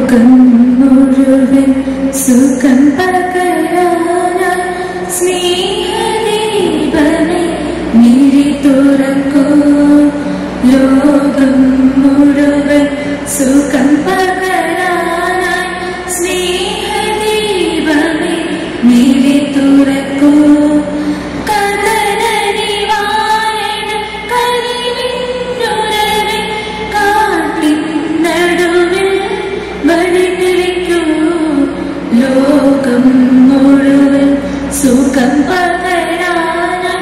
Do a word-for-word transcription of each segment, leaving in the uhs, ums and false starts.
ലോകം മുഴുവൻ സുഖം പകരാനായി സ്നേഹദീപമേ മിഴി തുറക്കൂ. ലോകം മുഴുവൻ സുഖം പകരാനായി സ്നേഹദീപമേ മിഴി തുറക്കൂ. ലോകം മുഴുവൻ സുഖം പകരാനായി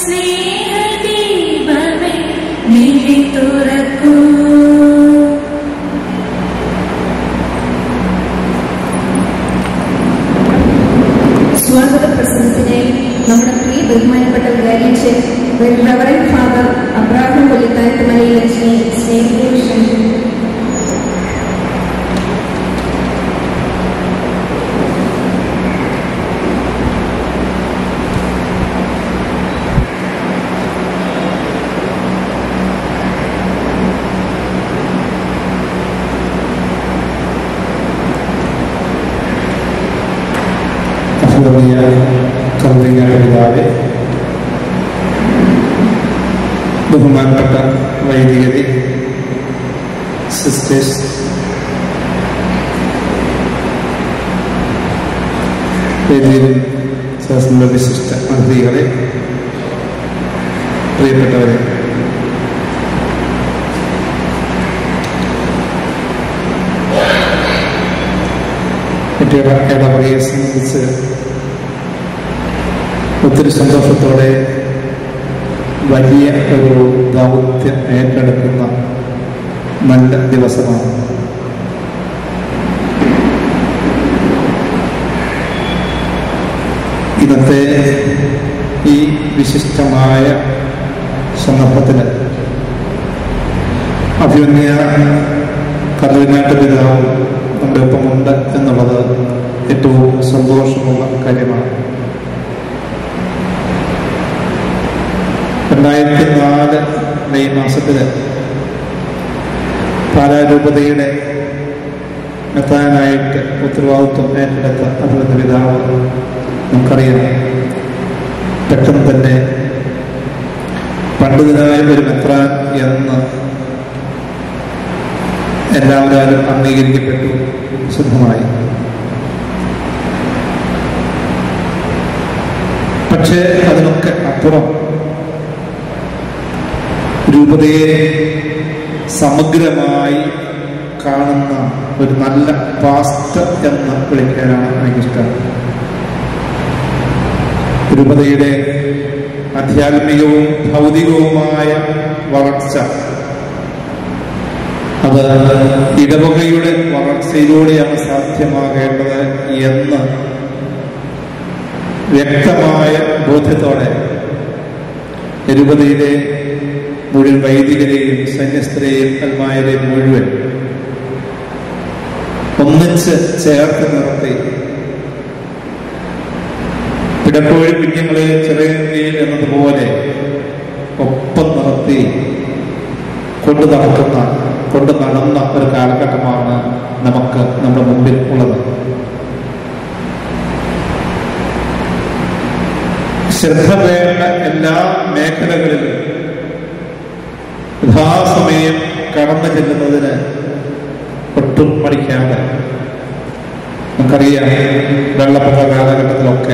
സ്നേഹദീപമേ മിഴി തുറക്കൂ. സ്വാഗത പ്രസംഗത്തിനായി നമ്മുടെ പ്രിയ ബഹുമാനപ്പെട്ട വികാരിച്ച് റവറൻഡ് ഫാദർ അബ്രാഹം കൊല്ലിക്കാരത്ത് മലയിലെ സ്നേഹിതരെ ക്ഷണിക്കുന്നു. കൗറിയാതെ ബഹുമാനപ്പെട്ട വൈദികരെ, സിസ്റ്റേഴ്സ്, വേദിയിലും സഹസ്ര വിശിഷ്ട അതിഥികളെ, പ്രിയപ്പെട്ടവരെ, ഇടവകയെ സംബന്ധിച്ച് ഒത്തിരി സന്തോഷത്തോടെ വലിയ ഒരു ദൗത്യം ഏറ്റെടുക്കുന്ന നല്ല ദിവസമാണ്. ഇന്നത്തെ ഈ വിശിഷ്ടമായ സന്ദർഭത്തിൽ അഭിമന്യ കർദിനാൾ പിതാവ് നമ്മുടെ ഒപ്പമുണ്ട് എന്നുള്ളത് ഏറ്റവും സന്തോഷമുള്ള കാര്യമാണ്. രണ്ടായിരത്തി നാല് മെയ് മാസത്തില് പാലാരൂപതയുടെ മെത്രാനായിട്ട് ഉത്തരവാദിത്വം ഏറ്റെടുത്ത അഭിമന്യ പിതാവ് നമുക്കറിയാം. പെട്ടെന്ന് തന്നെ പണ്ഡിതനായ ഒരു മെത്രാൻ എന്ന് എല്ലാവരും അംഗീകരിക്കപ്പെട്ടു, സിദ്ധമായി. പക്ഷേ അതിനൊക്കെ അപ്പുറം രൂപതയെ സമഗ്രമായി കാണുന്ന ഒരു നല്ല പാസ്റ്റർ എന്ന് വിളിക്കാനാണ് എനിക്കിഷ്ടം. രൂപതയുടെ ആധ്യാത്മികവും ഭൗതികവുമായ വളർച്ച അത് ഇടവകയുടെ വളർച്ചയിലൂടെയാണ് സാധ്യമാകേണ്ടത് എന്ന് വ്യക്തമായ ബോധ്യത്തോടെ രൂപതയിലെ മുഴുവൻ വൈദികരെയും സന്യസ്തരെയും അൽമായരെയും മുഴുവൻ ഒന്നിച്ച് ചേർത്ത് നിർത്തി പിടക്കോഴി കുഞ്ഞുങ്ങളെ ചെറിയ എന്നതുപോലെ ഒപ്പം നിർത്തി കൊണ്ടു നടക്കുന്ന കൊണ്ട് നടന്ന ഒരു കാലഘട്ടമാണ് നമുക്ക് നമ്മുടെ മുമ്പിൽ ഉള്ളത്. ശ്രദ്ധ വേണ്ട എല്ലാ മേഖലകളിലും യഥാസമയം കടന്നു ചെല്ലുന്നതിന് ഒട്ടും മടിക്കാതെ, നമുക്കറിയാം വെള്ളപ്പൊക്ക കാലഘട്ടത്തിലൊക്കെ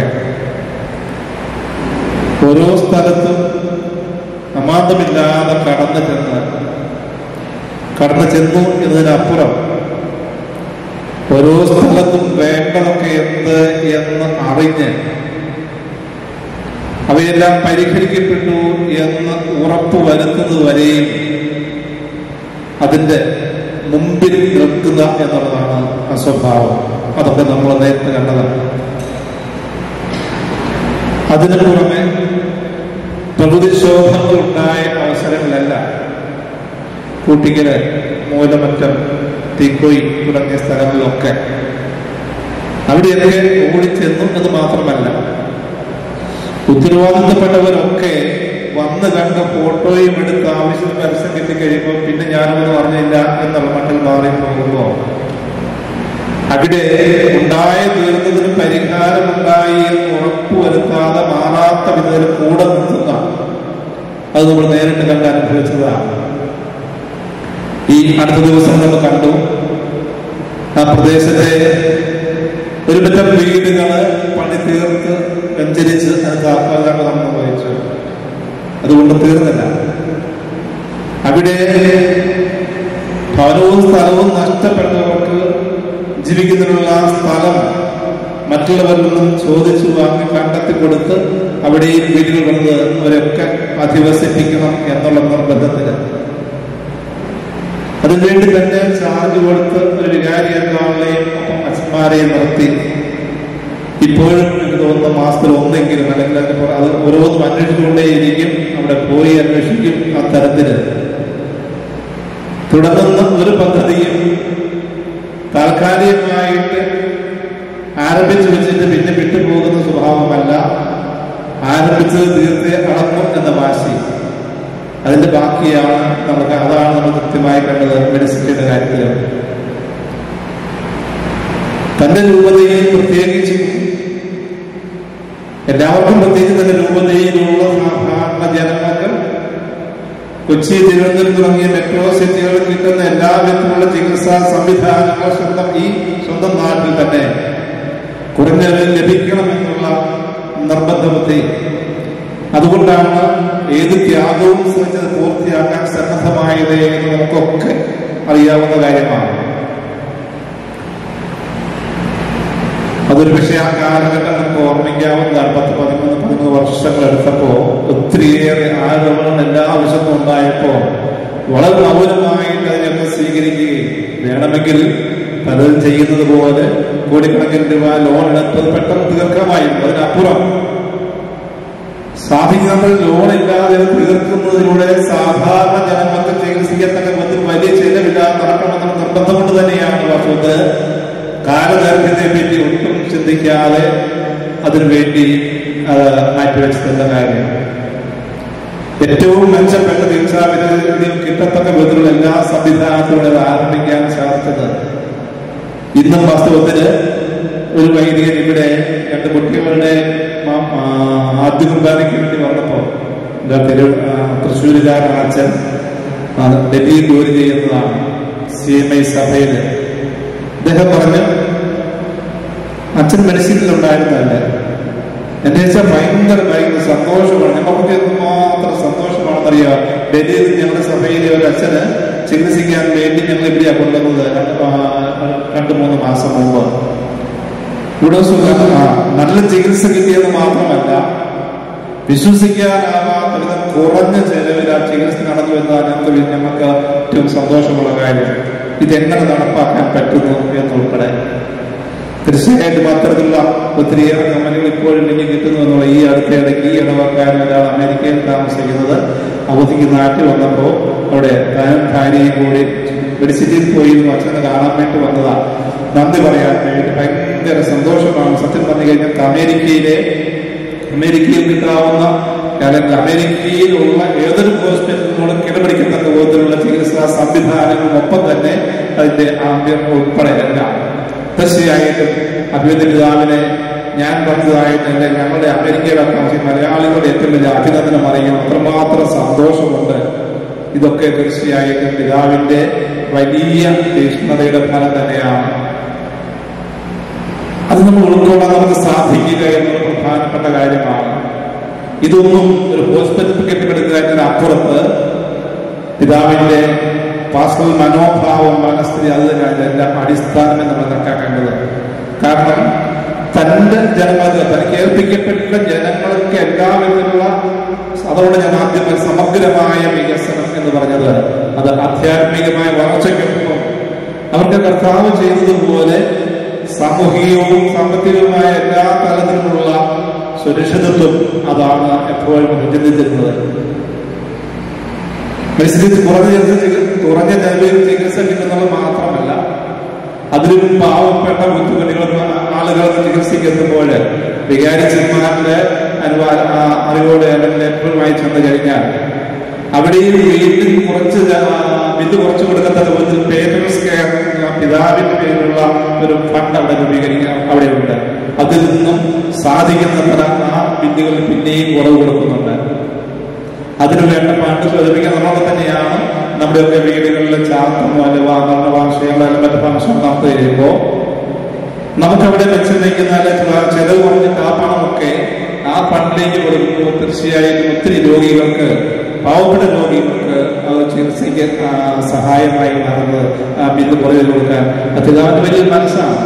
ഓരോ സ്ഥലത്തും അമാന്തമില്ലാതെ കടന്നു ചെന്ന് കടന്നു ചെന്നു എന്നതിനപ്പുറം ഓരോ സ്ഥലത്തും വേണ്ടതൊക്കെ എന്ത് എന്ന് അറിഞ്ഞ് അവയെല്ലാം പരിഹരിക്കപ്പെട്ടു എന്ന് ഉറപ്പ് വരുന്നത് വരെയും അതിൻ്റെ മുമ്പിൽ നിൽക്കുക എന്നുള്ളതാണ് ആ സ്വഭാവം. അതൊക്കെ നമ്മൾ നേരത്തെ കണ്ടതാണ്. അതിനു പുറമെ പ്രകൃതിക്ഷോഭങ്ങളുണ്ടായ അവസരങ്ങളെല്ലാം കൂട്ടിക്കല്, മൂലമറ്റം, തീക്കോയി തുടങ്ങിയ സ്ഥലങ്ങളിലൊക്കെ അവിടെയൊക്കെ ഓടിച്ചെന്നും എന്ന് മാത്രമല്ല, ഉത്തരവാദിത്തപ്പെട്ടവരൊക്കെ വന്ന് കണ്ട ഫോട്ടോയും എടുത്ത് ആവശ്യം പരസ്യം കിട്ടിക്കഴിയുമ്പോൾ പിന്നെ ഞാനൊന്നും അറിഞ്ഞില്ല എന്നുള്ള മട്ടിൽ മാറി പോകുമ്പോൾ അവിടെ ഉണ്ടായ തീർന്നതിന് പരിഹാരമുണ്ടായി എന്ന് ഉറപ്പുവരുത്താതെ മാറാത്ത വിധത്തിൽ കൂടെ നിർത്തുന്ന അത് നമ്മൾ നേരിട്ട് കണ്ട് അനുഭവിച്ചതാണ്. ഈ അടുത്ത ദിവസം നമ്മൾ കണ്ടു ആ പ്രദേശത്തെ ഒരു പറ്റം വീടുകള് പണി തീർത്ത് വെഞ്ചരിച്ച് അത് താൽക്കാലിക നമ്മൾ വഹിച്ചു. അതുകൊണ്ട് തീർന്നില്ല. അവിടെ ഭവനവും സ്ഥലവും നഷ്ടപ്പെട്ടവർക്ക് ജീവിക്കുന്നതിനുള്ള സ്ഥലം മറ്റുള്ളവരിൽ നിന്നും ചോദിച്ചു വാങ്ങി കണ്ടെത്തി കൊടുത്ത് അവിടെയും വീടുകൾ വന്ന് അവരൊക്കെ അധിവസിപ്പിക്കണം എന്നുള്ള നിർബന്ധത്തിന് അതിനുവേണ്ടി തന്നെ ചാർജ് കൊടുത്ത് ഒരു വികാരിയങ്ങളെയും ഒപ്പം അച്ഛന്മാരെയും നിർത്തി ഇപ്പോഴും എനിക്ക് തോന്നുന്ന മാസത്തിൽ ഒന്നെങ്കിലും അല്ലെങ്കിൽ അതിന് അത് ഓരോന്നും അന്വേഷിച്ചുകൊണ്ടേയിരിക്കും. അവിടെ പോയി അന്വേഷിക്കും. ആ തരത്തില് തുടർന്ന് ഒരു പദ്ധതിയും താൽക്കാലികമായിട്ട് ആരംഭിച്ചു വെച്ചിട്ട് പിന്നെ വിട്ടുപോകുന്ന സ്വഭാവമല്ല. ആരംഭിച്ചത് തീർത്ത് അടങ്ങും എന്ന വാശി അതിന്റെ ബാക്കിയാണ് നമുക്ക്. അതാണ് നമ്മൾ കൃത്യമായി കണ്ടത് മെഡിസിറ്റിയുടെ കാര്യത്തില്. തന്റെ രൂപതയിൽ പ്രത്യേകിച്ചും എല്ലാവർക്കും പ്രത്യേകിച്ച് തന്റെ രൂപതയിലുള്ള സാധാരണ ജനങ്ങൾക്ക് കൊച്ചി, തിരുവനന്തപുരം തുടങ്ങിയ മെട്രോ സിറ്റികളിൽ കിട്ടുന്ന എല്ലാ വിധത്തിലുള്ള ചികിത്സാ സംവിധാനങ്ങൾ സ്വന്തം ഈ സ്വന്തം നാട്ടിൽ തന്നെ കുറഞ്ഞത് ലഭിക്കണമെന്നുള്ള നിർബന്ധബുദ്ധി. അതുകൊണ്ടാണ് ഏത് ത്യാഗവും ശ്രമിച്ചത് പൂർത്തിയാക്കാൻ സന്നദ്ധമായത് എന്ന് നമുക്കൊക്കെ അറിയാവുന്ന കാര്യമാണ്. അതൊരു പക്ഷേ ആ കാലഘട്ടം നമുക്ക് ഓർമ്മിക്കാവുന്നതാണ്. പത്ത് പതിമൂന്ന് പതിമൂന്ന് വർഷങ്ങൾ എടുത്തപ്പോ ഒത്തിരിയേറെ ആരോപണം എല്ലാ ആവശ്യവും ഉണ്ടായപ്പോ വളരെ മൗനമായിട്ട് അതിനൊക്കെ സ്വീകരിക്കുകയും വേണമെങ്കിൽ പലരും ചെയ്യുന്നത് പോലെ കോടിക്കണക്കിന് രൂപ ലോൺ എടുത്തത് പെട്ടെന്ന് തീർക്കാമായിരുന്നു. അതിനപ്പുറം സാധിക്കുന്ന ലോൺ ഇല്ലാതെ തീർക്കുന്നതിലൂടെ സാധാരണ ജനങ്ങൾക്ക് ചികിത്സിക്കത്തക്ക വിധത്തിൽ വലിയ ചെലവില്ലാതെ നടക്കണമെന്ന നിർബന്ധം കൊണ്ട് തന്നെയാണ് വാസ്തവത്തിൽ കാലദൈർഘ്യത്തെ പറ്റി ഒട്ടും ചിന്തിക്കാതെ അതിനുവേണ്ടി മാറ്റിവെച്ചതെന്ന കാര്യം. ഏറ്റവും മെച്ചപ്പെട്ട ചികിത്സാവിധിയും കിട്ടത്തക്ക വിധത്തിലുള്ള എല്ലാ സംവിധാനത്തോടെ ആരംഭിക്കാൻ സാധിച്ചത്. ഇന്നും വാസ്തവത്തിന് ഒരു വൈദികൻ ഇവിടെ രണ്ട് കുട്ടികളുടെ ആദ്യ കുർബാനയ്ക്ക് വേണ്ടി വന്നപ്പോ തൃശ്ശൂരുകാരൻ അച്ഛൻ ഡൽഹിയിൽ ജോലി ചെയ്യുന്നതാണ് സി എം ഐ സഭയില്. അദ്ദേഹം പറഞ്ഞു അച്ഛൻ മെഡിസിനിലുണ്ടായിരുന്നല്ലേ. എന്നെ വെച്ചാൽ ഭയങ്കര ഭയങ്കര സന്തോഷമാണ്. നമുക്ക് എന്തുമാത്രം സന്തോഷമാണെന്നറിയാം. ഡൽഹിയിൽ ഞങ്ങളുടെ സഭയിലെ ഒരു അച്ഛന് ചികിത്സിക്കാൻ വേണ്ടി ഞങ്ങൾ ഇവിടെയാ കൊണ്ടുവന്നത് രണ്ടു മൂന്ന് മാസം മുമ്പ്. ഇവിടെ നല്ല ചികിത്സ കിട്ടിയെന്ന് മാത്രമല്ല വിശ്വസിക്കാനാവാത്ത വിധം കുറഞ്ഞ ചെലവിൽ ആ ചികിത്സ നടന്നു എന്നതാണ് ഞങ്ങൾക്ക് ഞങ്ങൾക്ക് ഏറ്റവും സന്തോഷമുള്ള കാര്യം. ഇതെങ്ങനെ നടപ്പാക്കാൻ പറ്റുന്നു എന്നുൾപ്പെടെ തീർച്ചയായിട്ടും അത്തരത്തിലുള്ള ഒത്തിരിയേറെ കമ്പനികൾ ഇപ്പോഴും എനിക്ക് കിട്ടുന്നു എന്നുള്ള ഈ അടുത്തിടയ്ക്ക് ഈ ഇടവക്കാരൻ ഒരാൾ അമേരിക്കയിൽ താമസിക്കുന്നത് അവധിക്ക് നാട്ടിൽ വന്നപ്പോൾ അവിടെ താനും ഭാര്യയും കൂടി മെഡിസിറ്റിയിൽ പോയി അച്ഛനെ കാണാൻ വേണ്ടി വന്നതാണ്. നന്ദി പറയാൻ വേണ്ടി ഭയങ്കര സന്തോഷമാണ്. സത്യം പറഞ്ഞു കഴിഞ്ഞാൽ അമേരിക്കയിലെ അമേരിക്കയിൽ കിട്ടാവുന്ന അല്ലെങ്കിൽ അമേരിക്കയിലുള്ള ഏതൊരു ഹോസ്പിറ്റലിനോടും കിടപിടിക്കത്തക്ക വിധത്തിലുള്ള ചികിത്സാ സംവിധാനങ്ങളും ഒപ്പം തന്നെ അതിന്റെ ആദ്യം ഉൾപ്പെടെ എല്ലാം തീർച്ചയായിട്ടും അഭിവന്യ പിതാവിനെ ഞാൻ പറഞ്ഞതായിട്ട് എന്റെ ഞങ്ങളുടെ അമേരിക്കയുടെ താമസിക്കുന്ന മലയാളികളുടെ ഏറ്റവും വലിയ അഭിനന്ദനം അറിയാം. അത്രമാത്രം സന്തോഷമുണ്ട്. ഇതൊക്കെ തീർച്ചയായിട്ടും പിതാവിന്റെ വലിയ തീക്ഷ്ണതയുടെ ഫലം തന്നെയാണ്. അത് നമ്മൾ ഉൾക്കൊള്ളാൻ നമുക്ക് സാധിക്കുക എന്നുള്ള പ്രധാനപ്പെട്ട കാര്യമാണ്. ഇതൊന്നും ഒരു ഹോസ്പിറ്റൽ കെട്ടിപ്പടുക്കുക എന്നതിനപ്പുറത്ത് പിതാവിന്റെ പാസ്റ്റൽ മനോഭാവം മനസ്ഥിതി അത് തന്നെയാണ് എല്ലാം അടിസ്ഥാനം നമ്മൾ കണക്കാക്കേണ്ടത്. കാരണം തന്റെ ജനങ്ങൾക്ക് തനിക്ക് ഏൽപ്പിക്കപ്പെട്ട ജനങ്ങൾക്ക് എല്ലാവിധത്തിലുള്ള അതോടെ ഞാൻ ആദ്യം സമഗ്രമായ വികസനം എന്ന് പറഞ്ഞത് അത് ആധ്യാത്മികമായ വളർച്ചയ്ക്കൊപ്പം അവർക്ക് കർത്താവ് ചെയ്തതുപോലെ സാമൂഹികവും സാമ്പത്തികവുമായ എല്ലാ തലത്തിലുമുള്ള സുരക്ഷിതത്വം അതാണ് എപ്പോഴും ചിന്തിച്ചിരുന്നത്. പരിസ്ഥിതി കുറഞ്ഞ കുറഞ്ഞ ചെലവിൽ ചികിത്സ കിട്ടുന്നത് മാത്രമല്ല അതിലും പാവപ്പെട്ട ബുദ്ധിമുട്ടുകൾ ആളുകൾക്ക് ചികിത്സിക്കുമ്പോൾ വികാരിച്ചന്മാരുടെ അനുവാ അറിവോടെ അല്ലെങ്കിൽ എപ്പോഴുമായി ചെന്ന് കഴിഞ്ഞാൽ അവിടെയും വീട്ടിൽ കുറച്ച് ബില്ല് കുറച്ചു കൊടുക്കത്തക്ക വിധത്തിൽ പേരൻസ് കെയർ പിതാവിന്റെ പേരിലുള്ള ഒരു ഫണ്ട് അവിടെ രൂപീകരിക്കാൻ അവിടെയുണ്ട്. അതിൽ നിന്നും സാധിക്കുന്നത്ര ആ ബില്ലുകൾ പിന്നെയും കുറവ് കൊടുക്കുന്നുണ്ട്. അതിനു വേണ്ട ഫണ്ട് സ്വരൂപിക്കാൻ നമ്മളൊക്കെ തന്നെയാണ് നമ്മുടെയൊക്കെ വീടുകളിലെ ചാർത്തമോ അല്ലെങ്കിൽ വാങ്ങുന്ന ഭാഷകളോ അല്ലെങ്കിൽ മറ്റു ഫംഗ്ഷൻ നടത്തി കഴിയുമ്പോൾ നമുക്കവിടെ വെച്ചിരിക്കുന്ന ചെലവ് പറഞ്ഞിട്ട് ആ പണമൊക്കെ ആ ഫണ്ടിലേക്ക് കൊടുക്കുമ്പോൾ തീർച്ചയായിട്ടും ഒത്തിരി രോഗികൾക്ക്, പാവപ്പെട്ട രോഗികൾക്ക് അത് ചികിത്സയ്ക്ക് സഹായമായി മാറുന്നത് ആ ബില്ല് കുറവ് കൊടുക്കാൻ പിതാവിന്റെ വലിയ മനസ്സാണ്.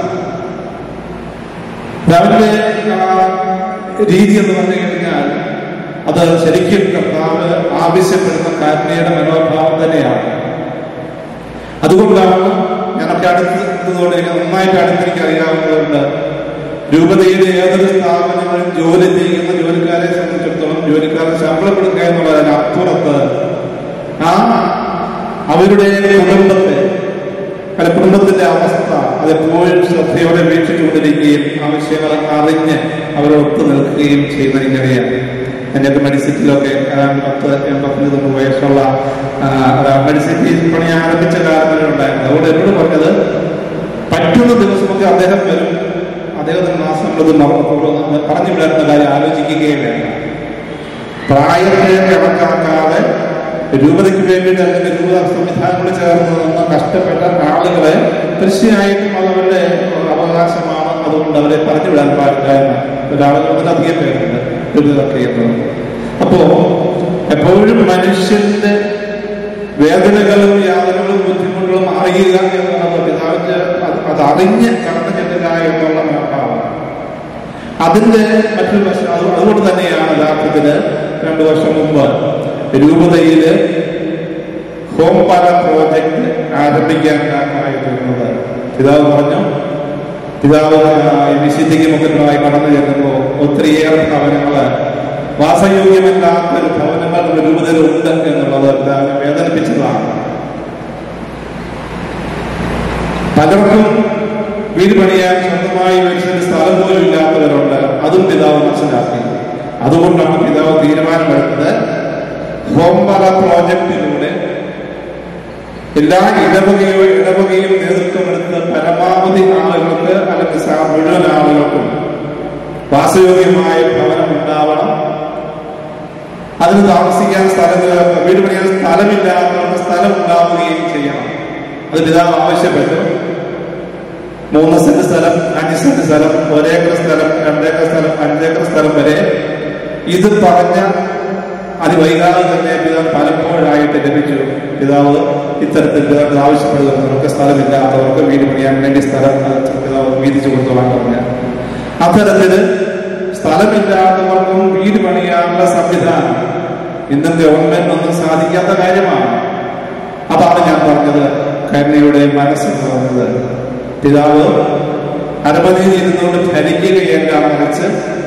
പിതാവിന്റെ രീതി എന്ന് പറഞ്ഞു കഴിഞ്ഞാൽ അത് ശരിക്കും കർത്താവ് ആവശ്യപ്പെടുന്ന കാരുണ്യയുടെ മനോഭാവം തന്നെയാണ്. അതുകൊണ്ടാണ് ഞാനൊക്കെ അടുത്തതുകൊണ്ട് എനിക്ക് നന്നായിട്ട് അടുത്തെനിക്ക് അറിയാവുന്നതുകൊണ്ട് രൂപതയിലെ ഏതൊരു സ്ഥാപനങ്ങളിൽ ജോലി ചെയ്യുന്ന ജോലിക്കാരെ സംബന്ധിച്ചിടത്തോളം ജോലിക്കാരെ ശമ്പളം കൊടുക്കുക എന്നുള്ളതിന് അപ്പുറത്ത് ആ അവരുടെ കുടുംബത്തെ അല്ല കുടുംബത്തിന്റെ അവസ്ഥ അതെപ്പോഴും ശ്രദ്ധയോടെ വീക്ഷിച്ചുകൊണ്ടിരിക്കുകയും ആവശ്യങ്ങൾ അറിഞ്ഞ് അവരോടൊത്ത് നിൽക്കുകയും ചെയ്യുന്ന ഇങ്ങനെയാണ്. എന്റെ മെഡിസിറ്റിയിലൊക്കെ പത്ത് എൺപത്തഞ്ച് തൊണ്ണൂറ് വയസ്സുള്ള മെഡിസിറ്റി പണി ആരംഭിച്ച കാലങ്ങളിലുണ്ടായിരുന്നു. അതുകൊണ്ട് എന്നോട് പറഞ്ഞത് പറ്റുന്ന ദിവസമൊക്കെ അദ്ദേഹം വരും, അദ്ദേഹത്തിന് മാസങ്ങളത് പറഞ്ഞു വിടാനുള്ള കാര്യം ആലോചിക്കുകയും വേണ്ട. പ്രായത്തെ കണക്കാക്കാതെ രൂപതയ്ക്ക് വേണ്ടിയിട്ട് അല്ലെങ്കിൽ രൂപ സംവിധാനങ്ങൾ ചേർന്ന് നിന്ന് കഷ്ടപ്പെട്ട ആളുകളെ തീർച്ചയായിട്ടും അതവരുടെ അവകാശമാണ്. അതുകൊണ്ട് അവരെ പറഞ്ഞു വിടാൻ പാടില്ല എന്ന് ഒരാളുകൾ അധികം പേരുണ്ട് രൂപതൊക്കെ ചെയ്യുന്നത്. അപ്പോ എപ്പോഴും മനുഷ്യന്റെ വേദനകളും യാതനകളും ബുദ്ധിമുട്ടുകളും അറിയുക എന്നുള്ളത് പിതാവിന്റെ അത് അറിഞ്ഞ് കടന്നു ചെല്ലുക എന്നുള്ള മനോഭാവം. അതിന്റെ മറ്റൊരു വശം അതുകൊണ്ട് തന്നെയാണ് യഥാർത്ഥത്തില് രണ്ടു വർഷം മുമ്പ് രൂപതയില് ഹോം പാല പ്രോജക്ട് ആരംഭിക്കാൻ കാരണമായി തീർന്നത്. പിതാവ് പറഞ്ഞു, പിതാവ് വിശുദ്ധിക്ക് മുഖ്യമായി കടന്നു ചെല്ലുമ്പോൾ ഒത്തിരിയേറെ ഭവനങ്ങള് വാസയോഗ്യമല്ലാത്ത ഒരു ഭവനങ്ങൾ രൂപതയിലുണ്ട് എന്നുള്ളത് പിതാവിനെ വേദനിപ്പിച്ചതാണ്. പലർക്കും വീട് പണിയാൻ സ്വന്തമായി വെച്ചൊരു സ്ഥലം പോലും ഇല്ലാത്തവരുണ്ട്. അതും പിതാവ് മനസ്സിലാക്കി. അതുകൊണ്ടാണ് പിതാവ് തീരുമാനമെടുത്തത് ഹോംബല പ്രോജക്റ്റിലൂടെ എല്ലാ ഇടവകയോ ഇടവകയും നേതൃത്വമെടുത്ത് പരമാവധി ആളുകൾക്ക് അല്ലെങ്കിൽ മുഴുവൻ ആളുകൾക്കും വാസയോഗ്യമായ ഭവനം ഉണ്ടാവണം. അതിന് താമസിക്കാൻ സ്ഥലം, വീട് പണിയാൻ സ്ഥലമില്ലാത്തവർക്ക് സ്ഥലം ഉണ്ടാവുകയും ചെയ്യണം. അത് പിതാവ് ആവശ്യപ്പെട്ടു. മൂന്ന് സെന്റ് സ്ഥലം, അഞ്ച് സെന്റ് സ്ഥലം, ഒരേക്കർ സ്ഥലം, രണ്ടേക്കർ സ്ഥലം, അഞ്ചേക്കർ സ്ഥലം വരെ ഇത് പറഞ്ഞ അതിവൈകാതെ തന്നെ പിതാവ് പലപ്പോഴായിട്ട് ലഭിച്ചു. പിതാവ് ഇത്തരത്തിൽ പിതാവ് ആവശ്യപ്പെടുന്നവർക്ക് സ്ഥലമില്ലാത്തവർക്ക് വീട് പണിയാൻ വേണ്ടി സ്ഥലം പിതാവ് വീതിച്ചു കൊടുത്തോളാൻ പറഞ്ഞ അത്തരത്തില് സ്ഥലമില്ലാത്തവർക്കും വീട് പണിയാനുള്ള സംവിധാനം ഇന്നും ഗവൺമെന്റ് ഒന്നും സാധിക്കാത്ത കാര്യമാണ്. അതാണ് ഞാൻ പറഞ്ഞത് കരുണയുടെ മനസ്സെന്ന് പറഞ്ഞത്. പിതാവ് അരപതിയിൽ ഇരുന്നുകൊണ്ട് ഭരിക്കുകയല്ല, മറിച്ച്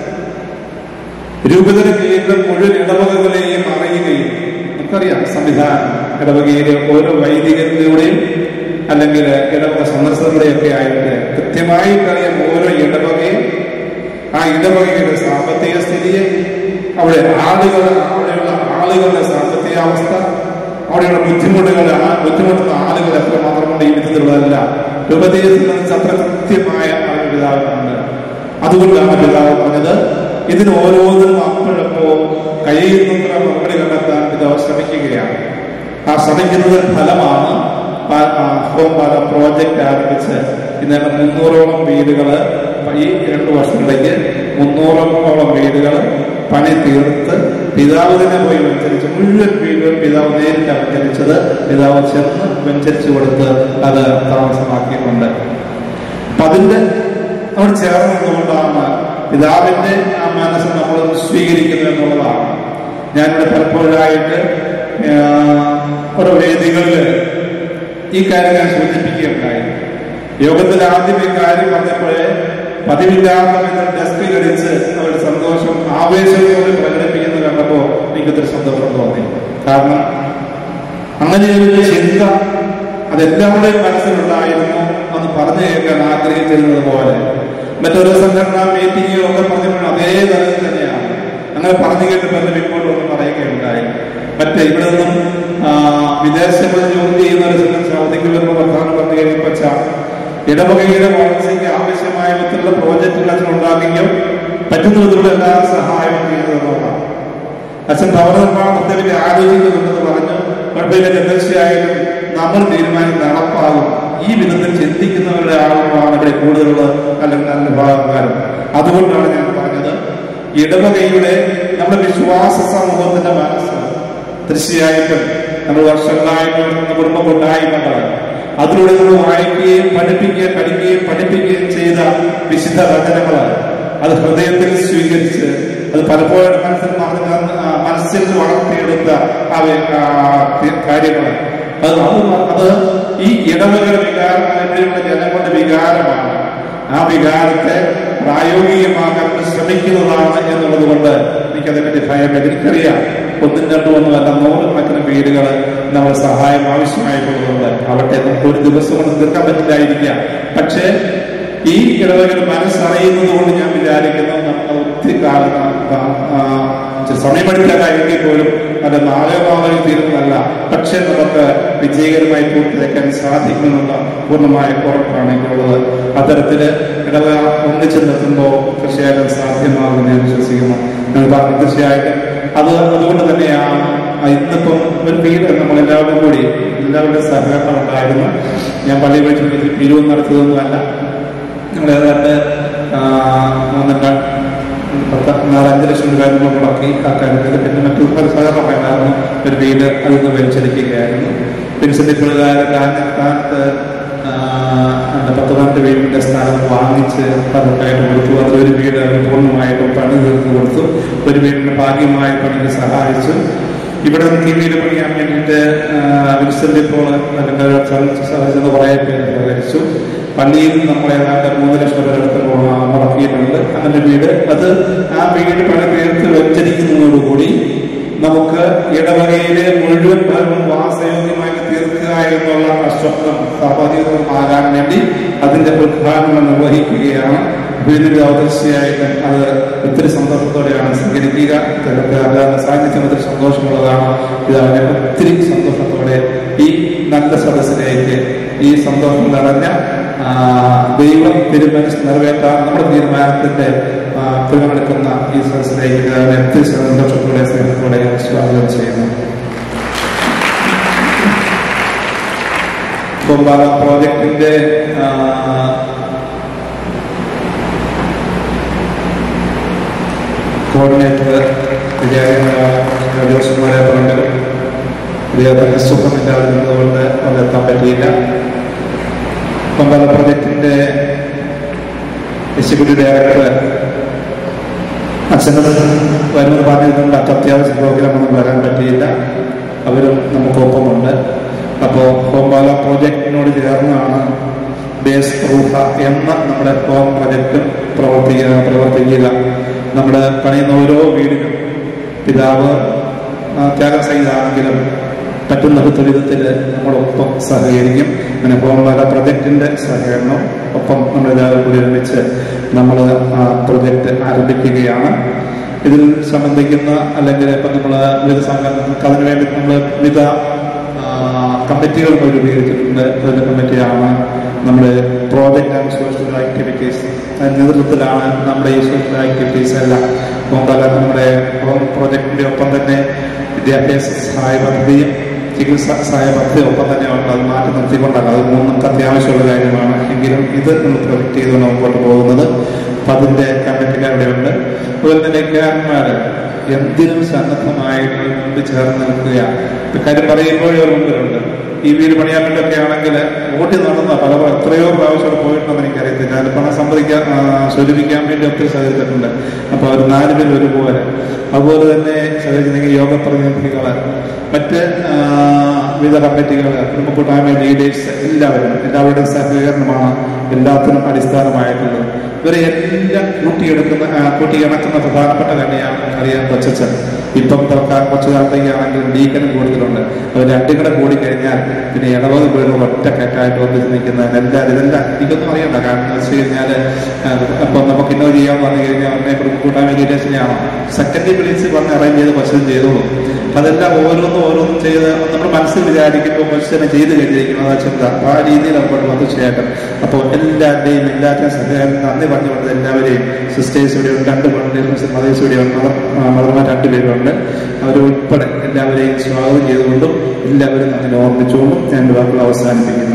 രൂപതയുടെ കീഴിലെ മുഴുവൻ ഇടവകകളെയും അറിയുകയും, നമുക്കറിയാം സംവിധാനം ഇടവകയിലെ ഓരോ വൈദികരുടെയും അല്ലെങ്കിൽ ഇടവക സന്ദർശകരുടെയൊക്കെ ആയിട്ട് കൃത്യമായിട്ടറിയാം ഓരോ ഇടവകയും ആ ഇടവകയുടെ സാമ്പത്തിക സ്ഥിതിയെ, അവിടെ ആളുകൾ അവിടെയുള്ള ആളുകളുടെ സാമ്പത്തിക അവസ്ഥ, അവിടെയുള്ള ബുദ്ധിമുട്ടുകൾ, ആ ബുദ്ധിമുട്ടുന്ന ആളുകൾ എത്ര മാത്രമുണ്ട് ഈ വിധത്തിലുള്ളതല്ല രൂപതയെ സംബന്ധിച്ച് അത്ര കൃത്യമായ അറിവ് പിതാവിനുണ്ട്. അതുകൊണ്ടാണ് പിതാവ് പറഞ്ഞത് ഇതിന് ഓരോന്നിനും അപ്പോഴപ്പോ കഴിയുന്നത്ര മറുപടി കണ്ടെത്താൻ പിതാവ് ശ്രമിക്കുകയാണ്. ആ ശ്രമിക്കുന്നതിന്റെ ഫലമാണ് ഹോംപാല പ്രോജക്റ്റ് ആരംഭിച്ച് ഇന്നലെ മുന്നൂറോളം വീടുകള് ഈ രണ്ടു വർഷത്തിലേക്ക് മുന്നൂറോളം വീടുകൾ പണി തീർത്ത് പിതാവ് തന്നെ പോയി വെഞ്ചരിച്ച് മുഴുവൻ വീടുകൾ പിതാവ് നേരിട്ട് വെഞ്ചരിച്ചത് പിതാവ് ചെന്ന് വെഞ്ചരിച്ചു കൊടുത്ത് അത് താമസമാക്കിയിട്ടുണ്ട്. അപ്പൊ അതിന്റെ അവിടെ ചേർന്നതുകൊണ്ടാണ് പിതാവിന്റെ ആ മനസ്സ് നമ്മൾ സ്വീകരിക്കുന്നു എന്നുള്ളതാണ്. ഞാനിവിടെ പലപ്പോഴായിട്ട് ഓരോ വേദികളില് ഈ കാര്യം ഞാൻ സൂചിപ്പിക്കുകയുണ്ടായി. യോഗത്തിൽ ആദ്യം ഈ കാര്യം പറഞ്ഞപ്പോഴേ പതിവില്ലാത്ത ഡെസ്ക് കളിച്ച് അവരുടെ സന്തോഷം ആവേശത്തോടെ പ്രകടിപ്പിക്കുന്നത് കണ്ടപ്പോൾ എനിക്കൊരു സന്തോഷം തോന്നി. കാരണം അങ്ങനെയൊരു ചിന്ത അതെല്ലാവരുടെയും മനസ്സിലുണ്ടായിരുന്നു എന്ന് പറഞ്ഞു കേൾക്കാൻ ആഗ്രഹിച്ചിരുന്നത് പോലെ മറ്റൊരു സംഘടനാ മീറ്റിങ്ങോ ഒക്കെ പറഞ്ഞപ്പോൾ അതേ തരത്തിൽ തന്നെയാണ്. അങ്ങനെ പറഞ്ഞു കേട്ട് പല റിപ്പോർട്ടൊന്നും പറയുകയുണ്ടായി. മറ്റേ ഇവിടെ നിന്നും വിദേശങ്ങളിൽ ജോലി ചെയ്യുന്നവരെ സംബന്ധിച്ച് അവധിക്ക് വരുന്ന പ്രധാനം പറഞ്ഞു കഴിയുമ്പോൾ ഇടവകയുടെ വളർച്ചയ്ക്ക് ആവശ്യമായ വിധത്തിലുള്ള പ്രോജക്റ്റുകൾ അച്ഛൻ ഉണ്ടാക്കുകയും പറ്റുന്ന വിധത്തിലുള്ള എല്ലാ സഹായവും ചെയ്യുന്നതെന്നുള്ളതാണ്. അച്ഛൻ ഭവന നിർമ്മാണത്തെ പറ്റി ആലോചിക്കുന്നുണ്ടെന്ന് പറഞ്ഞു. കുഴപ്പമില്ല, തീർച്ചയായും നമ്മൾ തീരുമാനം നടപ്പാകും. ഈ വിധത്തിൽ ചിന്തിക്കുന്നവരുടെ ആളുകളാണ് ഇവിടെ കൂടുതലുള്ള അല്ലെങ്കിൽ നല്ല ഭാഗക്കാരും. അതുകൊണ്ടാണ് ഞാൻ പറഞ്ഞത്, ഇടവകയുടെ നമ്മുടെ വിശ്വാസ സമൂഹത്തിന്റെ മനസ്സ് തീർച്ചയായിട്ടും നമ്മൾ വർഷങ്ങളായിട്ട് കുടുംബ കൂട്ടായ്മകൾ അതിലൂടെ നമ്മൾ വായിക്കുകയും പഠിപ്പിക്കുകയും പഠിക്കുകയും പഠിപ്പിക്കുകയും ചെയ്ത വിശുദ്ധ വചനങ്ങൾ അത് ഹൃദയത്തിൽ സ്വീകരിച്ച് അത് പലപ്പോഴും മനസ്സിൽ മനസ്സിൽ വളർത്തിയെടുത്ത കാര്യങ്ങൾ അത് അത് ഈ ഇടവകളുടെ വികാരമായിട്ടുള്ള ജനങ്ങളുടെ വികാരമാണ്. ആ വികാരത്തെ പ്രായോഗികമാക്കാൻ ശ്രമിക്കുന്നതാണ് എന്നുള്ളത് കൊണ്ട് എനിക്കതിനെപ്പറ്റി ഭയമില്ല. എനിക്കറിയാം, ഒന്നും രണ്ടും ഒന്നുമല്ല, നൂറുകണക്കിന് വീടുകൾ നമ്മുടെ സഹായം ആവശ്യമായിട്ടുള്ളതുകൊണ്ട് അവിടെ നമുക്ക് ഒരു ദിവസം കൊണ്ട് തീർക്കാൻ പറ്റില്ലായിരിക്കാം. പക്ഷേ ഈ ഇടവകൾ മനസ്സറിയുന്നത് കൊണ്ട് ഞാൻ വിചാരിക്കുന്നു നമ്മൾ ഒത്തിരി കാലം സമയമെടുത്ത കാര്യത്തിൽ പോലും അത് നാളെമാവൽ തീരുന്നതല്ല. പക്ഷെ നമുക്ക് വിജയകരമായി പൂർത്തിയാക്കാൻ സാധിക്കുമെന്നുള്ള പൂർണ്ണമായ ഉറപ്പാണ് എനിക്കുള്ളത്. അത്തരത്തില് ഇടവ ഒന്നിച്ചു നിർത്തുമ്പോൾ തീർച്ചയായിട്ടും സാധ്യമാകുമെന്ന് ഞാൻ വിശ്വസിക്കുന്നു. തീർച്ചയായിട്ടും അത് അതുകൊണ്ട് തന്നെയാണ് ഇന്നിപ്പം ഒരു വീട് നമ്മളെല്ലാവരും കൂടി എല്ലാവരുടെയും സഹകരണം ഉണ്ടായിരുന്നു. ഞാൻ പള്ളി വെച്ച് പിരിവ് നടത്തിയതൊന്നുമല്ല. ഞങ്ങൾ ഏതാണ്ട് മൂന്നര പത്ത് നാലഞ്ച് ലക്ഷം രൂപ മുടക്കി ആ കാര്യത്തിൽ പിന്നെ മറ്റു പല സഹകരണമായിരുന്നു. ഒരു വീട് അതിൽ നിന്ന് വലിച്ചെടുക്കുകയായിരുന്നു. വിൻസെന്റ് പിള്ളേരുടെ കാലത്ത് പത്ത് പന്ത്രണ്ട് വീടിന്റെ സ്ഥാനം വാങ്ങിച്ച് പലർക്കായിട്ട് കൊടുത്തു. അതൊരു വീട് അവർ പൂർണ്ണമായിട്ടും പണി തീർത്ത് കൊടുത്തു. ഒരു വീടിന്റെ ഭാഗ്യമായി പണിക്ക് സഹായിച്ചു. ഇവിടെ ഈ വീട് പണിയാൻ വേണ്ടിയിട്ട് വിൻസെന്റ് ഇപ്പോൾ സഹായിച്ചെന്ന് കുറേ പേര് സഹകരിച്ചു. പള്ളിയിൽ നമ്മൾ ഏതാണ്ട് മൂന്ന് ലക്ഷം പേരെ അടുത്ത് മുടക്കിയിട്ടുണ്ട്. അങ്ങനെ വീട് അത് ആ വീട് പണി തീർത്ത് വെച്ചിരിക്കുന്നതോടുകൂടി നമുക്ക് ഇടവകയിലെ മുഴുവൻ ഭാഗം വാസയോഗ്യമായി തീർക്കുക എന്നുള്ള സ്വപ്നം സാഫല്യമാകാൻ വേണ്ടി അതിന്റെ ഉദ്ഘാടനം നിർവഹിക്കുകയാണ്. വീടിന്റെ തീർച്ചയായിട്ടും അത് ഒത്തിരി സന്തോഷത്തോടെയാണ് സ്വീകരിക്കുക. സാന്നിധ്യം ഒത്തിരി സന്തോഷമുള്ളതാണ്. ഇതാണ് ഒത്തിരി സന്തോഷത്തോടെ ഈ നല്ല സദസ്സിലേക്ക് ഈ സന്തോഷം നിറഞ്ഞ ദൈവം തീരുമാനിച്ച് നിറവേറ്റാൻ നമ്മുടെ തീരുമാനത്തിന്റെ തിരഞ്ഞെടുക്കുന്ന ഈ സദസ്സിലേക്ക് ഒത്തിരി സന്തോഷത്തോടെ സ്നേഹത്തോടെ സ്വാഗതം ചെയ്യുന്നു. പ്രോജക്ടിന്റെ കോർഡിനേറ്റർ ജോസന്മാരെ പറഞ്ഞു അദ്ദേഹത്തിന് സുഖമില്ലാതിരുന്നതുകൊണ്ട് അതെത്താൻ പറ്റിയില്ല. പമ്പാല പ്രോജക്ടിന്റെ എക്സിക്യൂട്ടീവ് ഡയറക്ടർ അച്ഛനോട് വരുന്നത് പറഞ്ഞിരുന്നുണ്ട്. അത്യാവശ്യ പ്രോഗ്രാമൊന്നും വരാൻ പറ്റിയില്ല. അവരും നമുക്കൊപ്പമുണ്ട്. അപ്പോൾ ഹോംബാല പ്രോജക്റ്റിനോട് ചേർന്നാണ് ബേസ് റൂഫ എന്ന നമ്മുടെ ഹോം പ്രൊജക്റ്റും പ്രവർത്തിക്കുക പ്രവർത്തിക്കുക നമ്മുടെ പണിയുന്ന ഓരോ വീടിനും പിതാവ് ത്യാഗം ചെയ്താണെങ്കിലും പറ്റുന്ന വിധത്തിൽ നമ്മളൊപ്പം സഹകരിക്കും. അങ്ങനെ ഹോംബാല പ്രൊജക്റ്റിന്റെ സഹകരണം ഒപ്പം നമ്മളെല്ലാവരും കൂടി ഒരുമിച്ച് നമ്മൾ ആ പ്രൊജക്റ്റ് ആരംഭിക്കുകയാണ്. ഇതിൽ സംബന്ധിക്കുന്ന അല്ലെങ്കിൽ ഇപ്പം നമ്മൾ വിവിധ സംഘടനകൾക്ക് അതിനുവേണ്ടി നമ്മൾ വിവിധ കമ്മിറ്റികൾ രൂപീകരിച്ചിട്ടുണ്ട്. അതിന്റെ കമ്മിറ്റിയാണ് നമ്മുടെ പ്രോജക്റ്റ് ആൻഡ് സോഷ്യൽ ആക്ടിവിറ്റീസ്. അതിന്റെ നേതൃത്വത്തിലാണ് നമ്മുടെ ഈ സോഷ്യൽ ആക്ടിവിറ്റീസ് എല്ലാം. ഹോംബാല നമ്മുടെ ഹോം പ്രോജക്റ്റിന്റെ ഒപ്പം തന്നെ വിദ്യാഭ്യാസ സഹായ പദ്ധതിയും ചികിത്സാ സഹായ പദ്ധതി ഒപ്പം തന്നെ ഉണ്ട്. അത് മാറ്റി നിർത്തിക്കൊണ്ടാണ്. അത് മൂന്നും അത്യാവശ്യമുള്ള കാര്യമാണ്. എങ്കിലും ഇത് നമ്മൾ പ്രൊജക്ട് ചെയ്തുകൊണ്ട് മുമ്പോട്ട് പോകുന്നത്. അപ്പം അതിന്റെ കമ്മിറ്റികൾ അവിടെയുണ്ട്. അതുപോലെ തന്നെ ലേഖകന്മാര് എന്തിനും സന്നദ്ധമായിട്ട് മുമ്പ് ചേർന്ന് നിൽക്കുക. കാര്യം പറയുമ്പോഴേ ഒരു മുമ്പിലുണ്ട്. ഈ വീട് പണിയാൻ വേണ്ടിയൊക്കെ ആണെങ്കിൽ ഓട്ടി നടന്ന പല എത്രയോ പ്രാവശ്യം പോയിട്ടുണ്ടെന്ന് എനിക്കറിയത്തില്ല. അത് പണം സമ്മതിക്കാൻ സ്വരൂപിക്കാൻ വേണ്ടി ഒത്തിരി സഹകരിച്ചിട്ടുണ്ട്. അപ്പോൾ അവർ നാല് പേര് ഒരുപോലെ. അതുപോലെ തന്നെ സഹകരിച്ചില്ലെങ്കിൽ യോഗ പ്രതിനിധികള്, മറ്റ് വിവിധ കമ്മിറ്റികൾ, കുടുംബ കൂട്ടായ്മ ലീഡേഴ്സ് എല്ലാവരും എല്ലാവരുടെയും സഹകരണമാണ് എല്ലാത്തിനും അടിസ്ഥാനമായിട്ടുള്ളത്. ഇവരെ എല്ലാം കൂട്ടിയെടുക്കുന്ന കൂട്ടിയിണക്കുന്ന പ്രധാനപ്പെട്ട തന്നെയാണ് അറിയാൻ കൊച്ചച്ഛൻ. ഇപ്പം തുറക്കാൻ കുറച്ച് കാലത്തേക്കാണെങ്കിൽ ഡീക്കനും കൂടുതലുണ്ട്. അവർ രണ്ടും കൂടെ കൂടിക്കഴിഞ്ഞാൽ പിന്നെ ഇടവക വീടുകൾ ഒറ്റ കെട്ടായിട്ട് വന്നിട്ട് നിൽക്കുന്നത് എല്ലാവരും ഇതെല്ലാം എനിക്കൊന്നും അറിയണ്ട. കാരണം എന്ന് വെച്ച് കഴിഞ്ഞാൽ അപ്പം നമുക്ക് ഇന്നോ ചെയ്യാൻ പറഞ്ഞു കഴിഞ്ഞാൽ അമ്മയെ കൂട്ടാൻ വേണ്ടി രചനയാണോ സെക്കൻഡറി വിളിച്ച് വന്ന് അറേഞ്ച് ചെയ്ത് ക്വസ്റ്റ്യൻ ചെയ്തോളൂ. അതെല്ലാം ഓരോന്നും ഓരോന്നും ചെയ്ത് നമ്മൾ മനസ്സിൽ വിചാരിക്കുമ്പോൾ ക്വസ്റ്റ്യനെ ചെയ്ത് കഴിഞ്ഞിരിക്കുന്നത് ആ ചിന്ത ആ രീതിയിൽ അവിടെ വന്ന് ചെയ്യട്ടെ. അപ്പോൾ എല്ലാവരുടെയും എല്ലാവരുടെയും സഹായം നന്ദി പറഞ്ഞുകൊണ്ട് എല്ലാവരെയും സിസ്റ്റേഴ്സ് ഇവിടെയുണ്ട്, രണ്ട് മദേഴ്സ് ഇവിടെയുണ്ട്, മദർമാർ രണ്ടുപേരുണ്ട്, അവരുൾപ്പെടെ എല്ലാവരെയും സ്വാഗതം ചെയ്തുകൊണ്ടും എല്ലാവരും അങ്ങനെ ഓർമ്മിച്ചുകൊണ്ടും ഞാൻ വാക്കുകൾ അവസാനിപ്പിക്കുന്നു.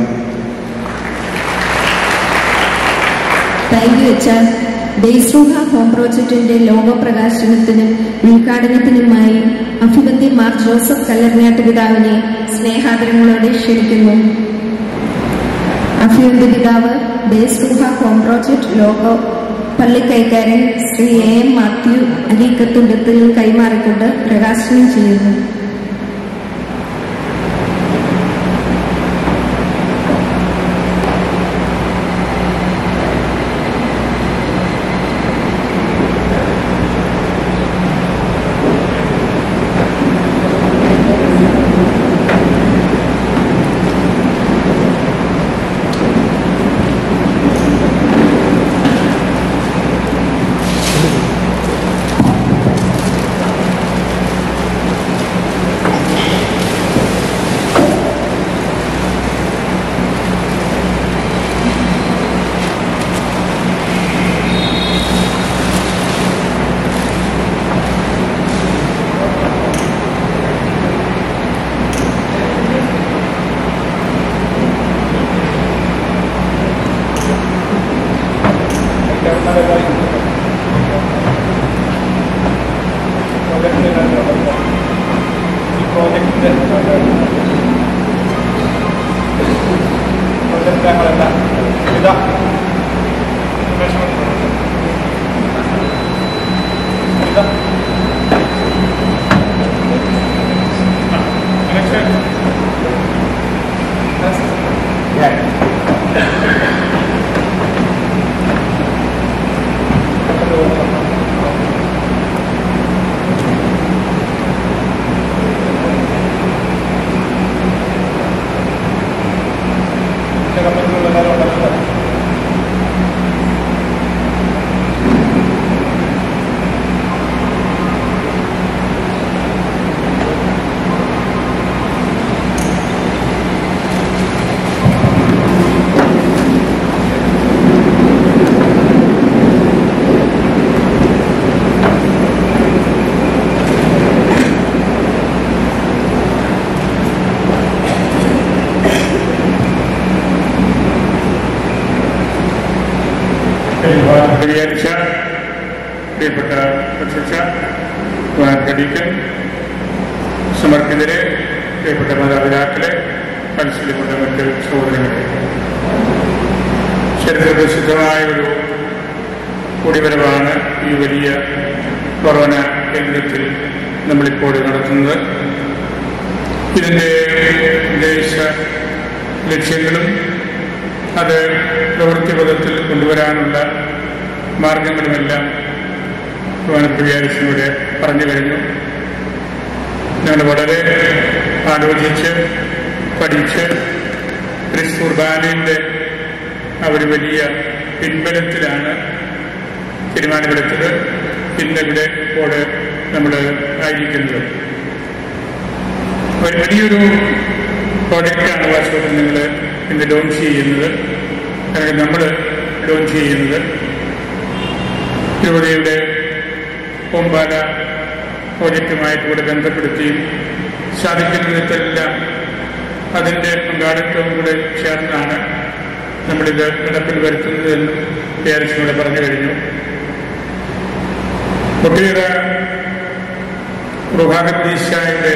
താങ്ക് യു അച്ഛാ. ദേശൂഹ ഹോം പ്രോജക്ടിന്റെ ലോഗോ പ്രകാശനത്തിനും ഉദ്ഘാടനത്തിനുമായി അഭിവന്ദ്യ മാർ ജോസഫ് കല്ലറിഞ്ഞാട്ട് പിതാവിനെ സ്നേഹാദരങ്ങളോടെ ക്ഷണിക്കുന്നു. അഭിവന്ദ്യ പിതാവ് ദേശൂഹ ഹോം പ്രോജക്ട് ലോഗോ പള്ളിക്കൈക്കാരൻ Shri A M Mathew Areekkathundathil കൈമാറിക്കൊണ്ട് പ്രകാശനം ചെയ്യുന്നു. വിചാരിച്ച പ്രിയപ്പെട്ട അധ്യക്ഷ ഡീക്കൻ, സമർപ്പിതരെ, പ്രിയപ്പെട്ട മാതാപിതാക്കളെ, മനസ്സിലുള്ള മറ്റ് സഹോദരങ്ങളെ, ചരിത്രപ്രസിദ്ധമായ ഒരു കൂടിവരവാണ് ഈ വലിയ കൊറോണ കേന്ദ്രത്തിൽ നമ്മളിപ്പോൾ നടത്തുന്നത്. ഇതിൻ്റെ ഉദ്ദേശ ലക്ഷ്യങ്ങളും അത് പ്രവൃത്തിപഥത്തിൽ കൊണ്ടുവരാനുള്ള മാർഗങ്ങളുമെല്ലാം വിചാരിച്ചൂടെ പറഞ്ഞു കഴിഞ്ഞു. ഞങ്ങൾ വളരെ ആലോചിച്ച് പഠിച്ച് ക്രിസ്തു കുർബാനയുടെ ആ ഒരു വലിയ പിൻബലത്തിലാണ് തീരുമാനമെടുത്തത്. ഇന്നിവിടെ ഇപ്പോൾ നമ്മൾ ആയിരിക്കുന്നത് ഒരു വലിയൊരു പ്രോജക്റ്റാണ് വാസ്തവത്തിൽ നിങ്ങൾ ഇന്ന് ലോഞ്ച് ചെയ്യുന്നത്. അല്ലെങ്കിൽ നമ്മൾ ലോഞ്ച് ചെയ്യുന്നത് തിരുവതിയുടെ ഓംപാല പ്രോജക്റ്റുമായിട്ട് കൂടെ ബന്ധപ്പെടുത്തിയും സാധിക്കുന്നിടത്തെല്ലാം അതിൻ്റെ പങ്കാളിത്തവും കൂടെ ചേർന്നാണ് നമ്മളിത് നടപ്പിൽ വരുത്തുന്നത് എന്ന് വിചാരിച്ചുകൂടെ പറഞ്ഞു കഴിഞ്ഞു. ഒട്ടേറെ പ്രഭാകരീശായുടെ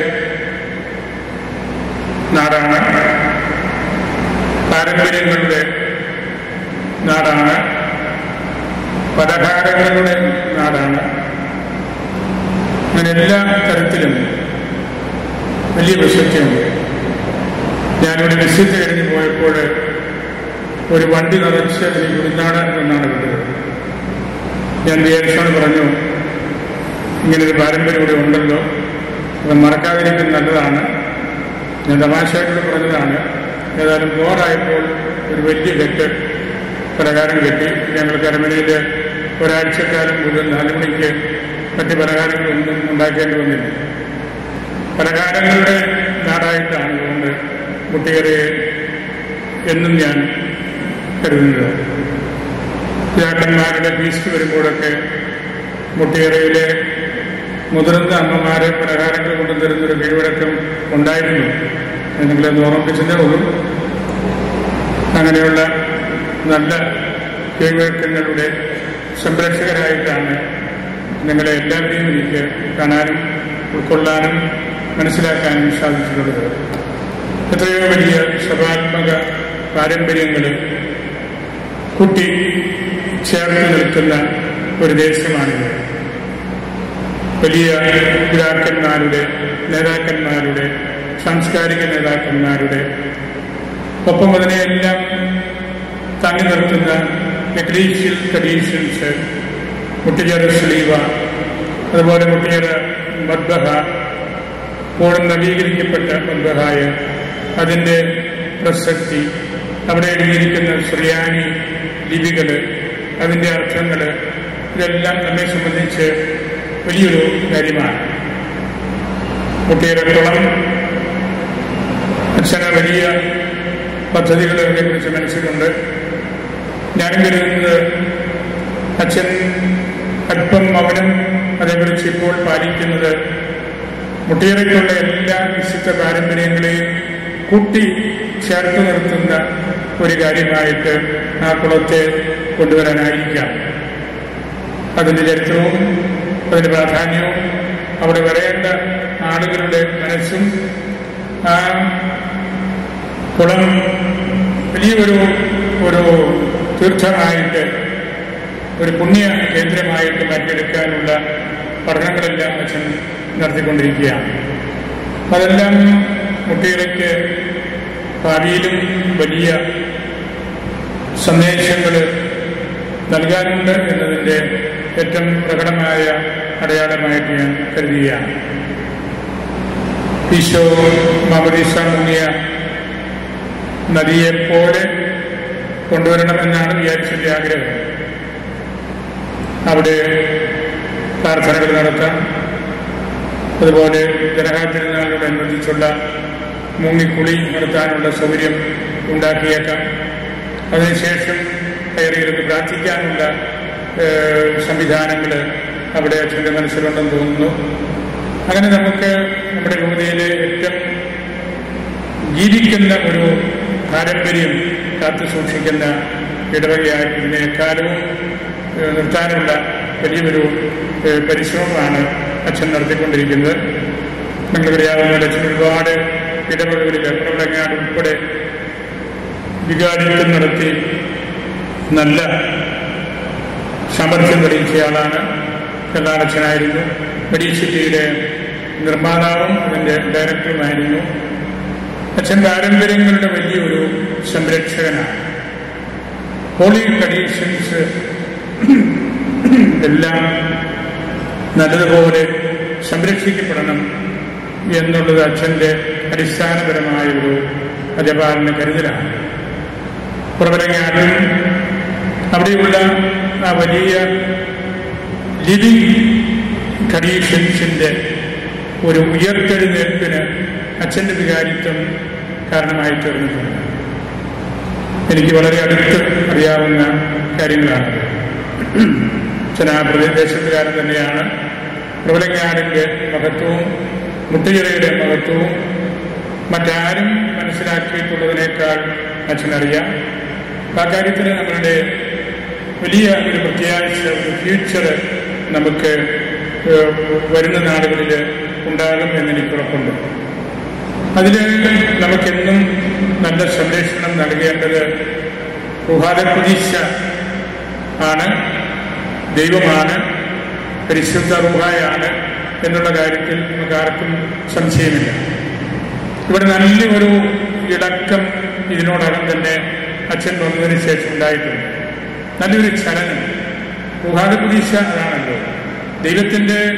നാടാണ്, പാരമ്പര്യങ്ങളുടെ നാടാണ്, പലഹാരങ്ങളുടെ നാടാണ്. അങ്ങനെ എല്ലാ തരത്തിലും വലിയ വിശ്വസ്തയുണ്ട്. ഞാനിവിടെ വിശ്വസ്ത കഴിഞ്ഞ് പോയപ്പോൾ ഒരു വണ്ടി നിറച്ച് എനിക്ക് ഉൾനാടൻ എന്നാണ് കണ്ടത്. ഞാൻ വിചാരിച്ചോട് പറഞ്ഞു, ഇങ്ങനൊരു പാരമ്പര്യം ഇവിടെ ഉണ്ടല്ലോ, അത് മറക്കാതിരിക്കുന്നത് നല്ലതാണ്. ഞാൻ തമാശയായിട്ട് പറഞ്ഞതാണ്. ഏതായാലും ബോറായപ്പോൾ ഒരു വലിയ കെട്ട് പലഹാരം കെട്ടി. ഞങ്ങൾ കരമനയിൽ ഒരാഴ്ചക്കാലം മുതൽ നാല് മണിക്ക് മറ്റ് പലഹാരങ്ങളൊന്നും ഉണ്ടാക്കേണ്ടി വന്നില്ല. പലഹാരങ്ങളുടെ നാടായിട്ടാണ് അതുകൊണ്ട് മുട്ടിയറയെ എന്നും ഞാൻ കരുതുന്നത്. പിതാക്കന്മാരുടെ ഫീസ്റ്റ് വരുമ്പോഴൊക്കെ മുട്ടിയറയിലെ മുതിർന്ന അമ്മമാരെ പലഹാരങ്ങൾ കൊണ്ടുതരുന്നൊരു കീഴ്വഴക്കം ഉണ്ടായിരുന്നു. നിങ്ങളെ ഓർമ്മിപ്പിച്ചതേ ഉള്ളൂ. അങ്ങനെയുള്ള നല്ല കീഴ്വഴക്കങ്ങളുടെ സംരക്ഷകരായിട്ടാണ് നിങ്ങളെ എല്ലാവരെയും എനിക്ക് കാണാനും ഉൾക്കൊള്ളാനും മനസ്സിലാക്കാനും സാധിച്ചിട്ടുള്ളത്. എത്രയോ വലിയ സഭാത്മക പാരമ്പര്യങ്ങൾ കുട്ടി ചേർത്ത് നിൽക്കുന്ന ഒരു ദേശമാണിത്. വലിയ പിതാക്കന്മാരുടെ, നേതാക്കന്മാരുടെ, സാംസ്കാരിക നേതാക്കന്മാരുടെ ഒപ്പം അതിനെയെല്ലാം താങ്ങി നിർത്തുന്ന എക്ലീഷ്യൽ ട്രഡീഷൻസ്, മുട്ടിയറ സ്ലീവ, അതുപോലെ മുട്ടിയറ മദ്ബഹ, ഇപ്പോഴും നവീകരിക്കപ്പെട്ട മദ്ബഹായ അതിൻ്റെ പ്രസക്തി, അവിടെ എഴുതിയിരിക്കുന്ന ശ്രിയാനി ലിപികൾ, അതിൻ്റെ അർത്ഥങ്ങൾ, ഇതെല്ലാം നമ്മെ സംബന്ധിച്ച് വലിയൊരു കാര്യമാണ്. മുട്ടിയറക്കുളം അച്ഛന വലിയ പദ്ധതികൾ അതിനെക്കുറിച്ച് മനസ്സിലുണ്ട്. ഞാനും കരുതുന്നത് അച്ഛൻ അല്പം മൗനം അതേക്കുറിച്ച് ഇപ്പോൾ പാലിക്കുന്നത് മുട്ടിയറയ്ക്കുള്ള എല്ലാ വിശുദ്ധ പാരമ്പര്യങ്ങളെയും കൂട്ടി ചേർത്ത് നിർത്തുന്ന ഒരു കാര്യമായിട്ട് ആ കുളത്തെ കൊണ്ടുവരാനായിരിക്കാം. അതിൻ്റെ ചരിത്രവും അതിൻ്റെ പ്രാധാന്യവും അവിടെ വരേണ്ട ആളുകളുടെ മനസ്സും ആ കുളം വലിയൊരു ഒരു തീർത്ഥമായിട്ട്, ഒരു പുണ്യ കേന്ദ്രമായിട്ട് മാറ്റിയെടുക്കാനുള്ള പഠനങ്ങളെല്ലാം അച്ഛൻ നടത്തിക്കൊണ്ടിരിക്കുകയാണ്. അതെല്ലാം മുട്ടിയറയ്ക്ക് ഭാവിയിലും വലിയ സന്ദേശങ്ങൾ നൽകാനുണ്ട് എന്നതിൻ്റെ ഏറ്റവും പ്രകടമായ അടയാളമായിട്ട് ഞാൻ കരുതുകയാണ്. ഈശോ മാമോദീസ മുങ്ങിയ നദിയെപ്പോലെ കൊണ്ടുവരണമെന്നാണ് വിചാരിച്ചതിൻ്റെ ആഗ്രഹം. അവിടെ പ്രാർത്ഥനകൾ നടത്താം, അതുപോലെ ജനഹാ തിരുനാളിനോടനുബന്ധിച്ചുള്ള മുങ്ങിക്കുളി നടത്താനുള്ള സൗകര്യം ഉണ്ടാക്കിയേക്കാം. അതിനുശേഷം കയറിയിരുന്ന് പ്രാർത്ഥിക്കാനുള്ള സംവിധാനങ്ങൾ അവിടെ അച്ഛൻ്റെ മനസ്സിലുണ്ടെന്ന് തോന്നുന്നു. അങ്ങനെ നമുക്ക് നമ്മുടെ രൂപതയിലെ ഏറ്റവും ജീവിക്കുന്ന ഒരു പാരമ്പര്യം കാത്തു സൂക്ഷിക്കുന്ന ഇടവകയായിട്ട് ഇതിനെ എക്കാലവും നിർത്താനുള്ള വലിയൊരു പരിശ്രമമാണ് അച്ഛൻ നടത്തിക്കൊണ്ടിരിക്കുന്നത്. നിങ്ങൾക്കറിയാവുന്ന അച്ഛൻ ഒരുപാട് ഇടവകകളിൽ പ്രവടങ്ങാട് ഉൾപ്പെടെ വികാരിത്വം നടത്തി നല്ല സാമർഥ്യം തെളിയിച്ചയാളാണ്. കല്ലാടച്ഛനായിരുന്നു. മെഡിസിറ്റിയുടെ നിർമ്മാതാവും അതിൻ്റെ ഡയറക്ടറുമായിരുന്നു. അച്ഛൻ പാരമ്പര്യങ്ങളുടെ വലിയൊരു സംരക്ഷകനാണ്. ഹോളി ട്രഡീഷൻസ് എല്ലാം നല്ലതുപോലെ സംരക്ഷിക്കപ്പെടണം എന്നുള്ളത് അച്ഛൻ്റെ അടിസ്ഥാനപരമായ ഒരു അജപാലന കരുതലാണ്. പുറവരങ്ങാട്ടിൽ അവിടെയുള്ള ആ വലിയ ലിവിങ് ട്രഡീഷൻസിൻ്റെ ഒരു ഉയർത്തെഴുന്നേൽപ്പിന് അച്ഛൻ്റെ വികാരിത്വം കാരണമായി തീർന്നിട്ടുണ്ട്. എനിക്ക് വളരെ അടുത്ത് അറിയാവുന്ന കാര്യങ്ങളാണ്. അച്ഛൻ ആ പ്രദേശത്തുകാരൻ തന്നെയാണ്. പ്രബലങ്ങാടിൻ്റെ മഹത്വവും മുട്ടിയറയുടെ മഹത്വവും മറ്റാരും മനസ്സിലാക്കിയിട്ടുള്ളതിനേക്കാൾ അച്ഛനറിയാം. ആ കാര്യത്തിൽ നമ്മളുടെ വലിയ ഒരു പ്രത്യാശ, ഒരു ഫ്യൂച്ചർ നമുക്ക് വരുന്ന നാളുകളിൽ ഉണ്ടാകും എന്നെനിക്ക് ഉറപ്പുണ്ട്. അതിൽ നമുക്കെന്നും നല്ല സംരക്ഷണം നൽകേണ്ടത് റുഹാദക്കുദീശ ആണ്, ദൈവമാണ്, പരിശുദ്ധ റുഹായാണ് എന്നുള്ള കാര്യത്തിൽ നമുക്ക് ആർക്കും സംശയമില്ല. ഇവിടെ നല്ല ഒരു ഇടക്കം ഇതിനോടകം തന്നെ അച്ഛൻ വന്നതിന് ശേഷം ഉണ്ടായിട്ടുണ്ട്. നല്ലൊരു ചലനം. റുഹാദക്കുദീശ അതാണല്ലോ ദൈവത്തിൻ്റെ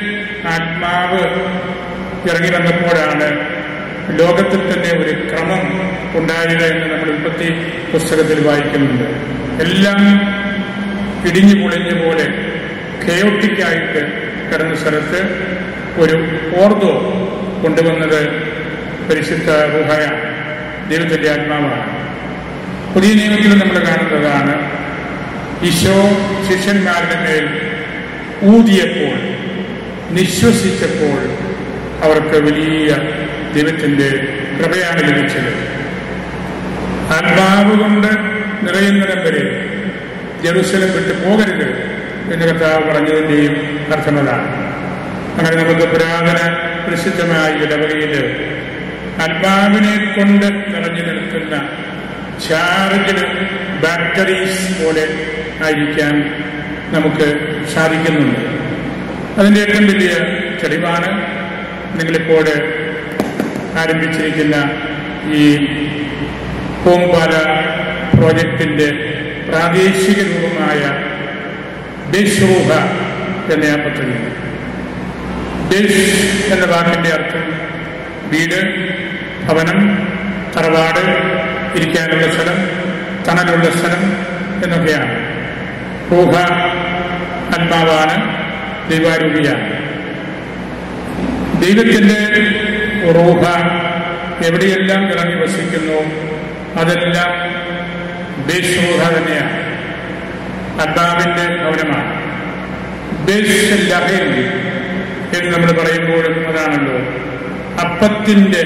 ആത്മാവ് ഇറങ്ങി വന്നപ്പോഴാണ് ലോകത്തിൽ തന്നെ ഒരു ക്രമം ഉണ്ടായത് എന്ന് നമ്മൾ ഉൽപ്പത്തി പുസ്തകത്തിൽ വായിക്കുന്നുണ്ട്. എല്ലാം ഇടിഞ്ഞു പൊളിഞ്ഞ പോലെ കെയോട്ടിക്കായിട്ട് കിടന്ന സ്ഥലത്ത് ഒരു ഓർഡോ കൊണ്ടുവന്നത് പരിശുദ്ധ റൂഹായ ദൈവത്തിന്റെ ആത്മാവാണ്. പുതിയ നിയമത്തിൽ നമ്മൾ കാണുന്നതാണ് ഈശോ ശിഷ്യന്മാരുടെ മേൽ ഊതിയപ്പോൾ, നിശ്വസിച്ചപ്പോൾ അവർക്ക് വലിയ ദൈവത്തിന്റെ കൃപയാണ് ലഭിച്ചത്. ആത്മാവ് കൊണ്ട് നിറയുന്നിടം വരെ ജെറുസലം വിട്ടു പോകരുത് എന്ന് കർത്താവ് പറഞ്ഞതിന്റെയും അർത്ഥമതാണ്. അങ്ങനെ നമുക്ക് പുരാതന പ്രസിദ്ധമായ ഇടവകയിൽ ആത്മാവിനെ കൊണ്ട് നിറഞ്ഞു നിൽക്കുന്ന ചാർജ്ഡ് ബാറ്ററീസ് പോലെ ആയിരിക്കാൻ നമുക്ക് സാധിക്കുന്നുണ്ട്. അതിൻ്റെ ഏറ്റവും വലിയ തെളിവാണ് നിങ്ങളിപ്പോൾ ആരംഭിച്ചിരിക്കുന്ന ഈ പൂമ്പാല പ്രോജക്റ്റിന്റെ പ്രാദേശിക രൂപമായ ബേഷ്റൂഹ എന്ന ആ പദ്ധതി. ബേഷ് എന്ന വാക്കിന്റെ അർത്ഥം വീട്, ഭവനം, തറവാട്, ഇരിക്കാനുള്ള സ്ഥലം, തണലുള്ള സ്ഥലം എന്നൊക്കെയാണ്. റൂഹ ആത്മാവാണ്, ദൈവാരൂപിയാണ്. ദൈവത്തിന്റെ റൂഹ എവിടെയെല്ലാം ഇറങ്ങി വസിക്കുന്നു അതെല്ലാം ബേഷ്റൂഹ തന്നെയാണ്, ആത്മാവിന്റെ ഭവനമാണ്. ബേഷ് ലഹേൽ എന്ന് നമ്മൾ പറയുമ്പോഴും അതാണല്ലോ അപ്പത്തിന്റെ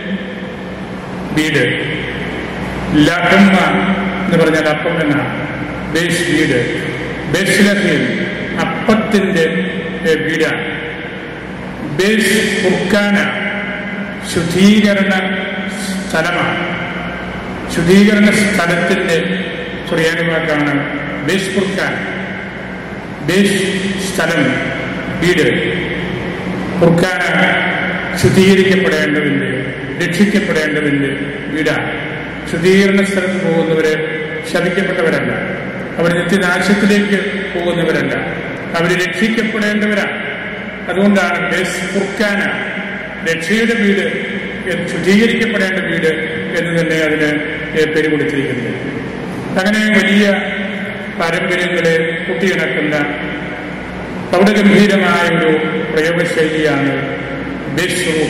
വീട്. ലഹമ്മ എന്ന് പറഞ്ഞാൽ അപ്പം എന്നാണ്. ബേഷ് വീട്, ബേഷ് ലഹേൽ അപ്പത്തിന്റെ വീടാണ്. ബേഷ് ഫുർഖാന ശുദ്ധീകരണ സ്ഥലമാണ്. ശുദ്ധീകരണ സ്ഥലത്തിന്റെ സുറിയാനി വാക്കാണ് ബേഷ് ഫുർഖാൻ. ബേഷ് സ്ഥലം, വീട്. ഫുർഖാന ശുദ്ധീകരിക്കപ്പെടേണ്ടതിന്റെ, രക്ഷിക്കപ്പെടേണ്ടതിന്റെ വീടാണ്. ശുദ്ധീകരണ സ്ഥലത്ത് പോകുന്നവര് ശപിക്കപ്പെട്ടവരല്ല, അവർ നിത്യനാശത്തിലേക്ക് പോകുന്നവരല്ല, അവർ രക്ഷിക്കപ്പെടേണ്ടവരാണ്. അതുകൊണ്ടാണ് ബേസ് ഫുർഖാന, രക്ഷയുടെ വീട്, ശുദ്ധീകരിക്കപ്പെടേണ്ട വീട് എന്ന് തന്നെ അതിന് പേര് കൊടുത്തിരിക്കുന്നത്. അങ്ങനെ വലിയ പാരമ്പര്യങ്ങളെ കുട്ടിയിണക്കുന്ന പ്രൗഢഗംഭീരമായ ഒരു പ്രയോഗശൈലിയാണ് ബേഷ് റൂഹ.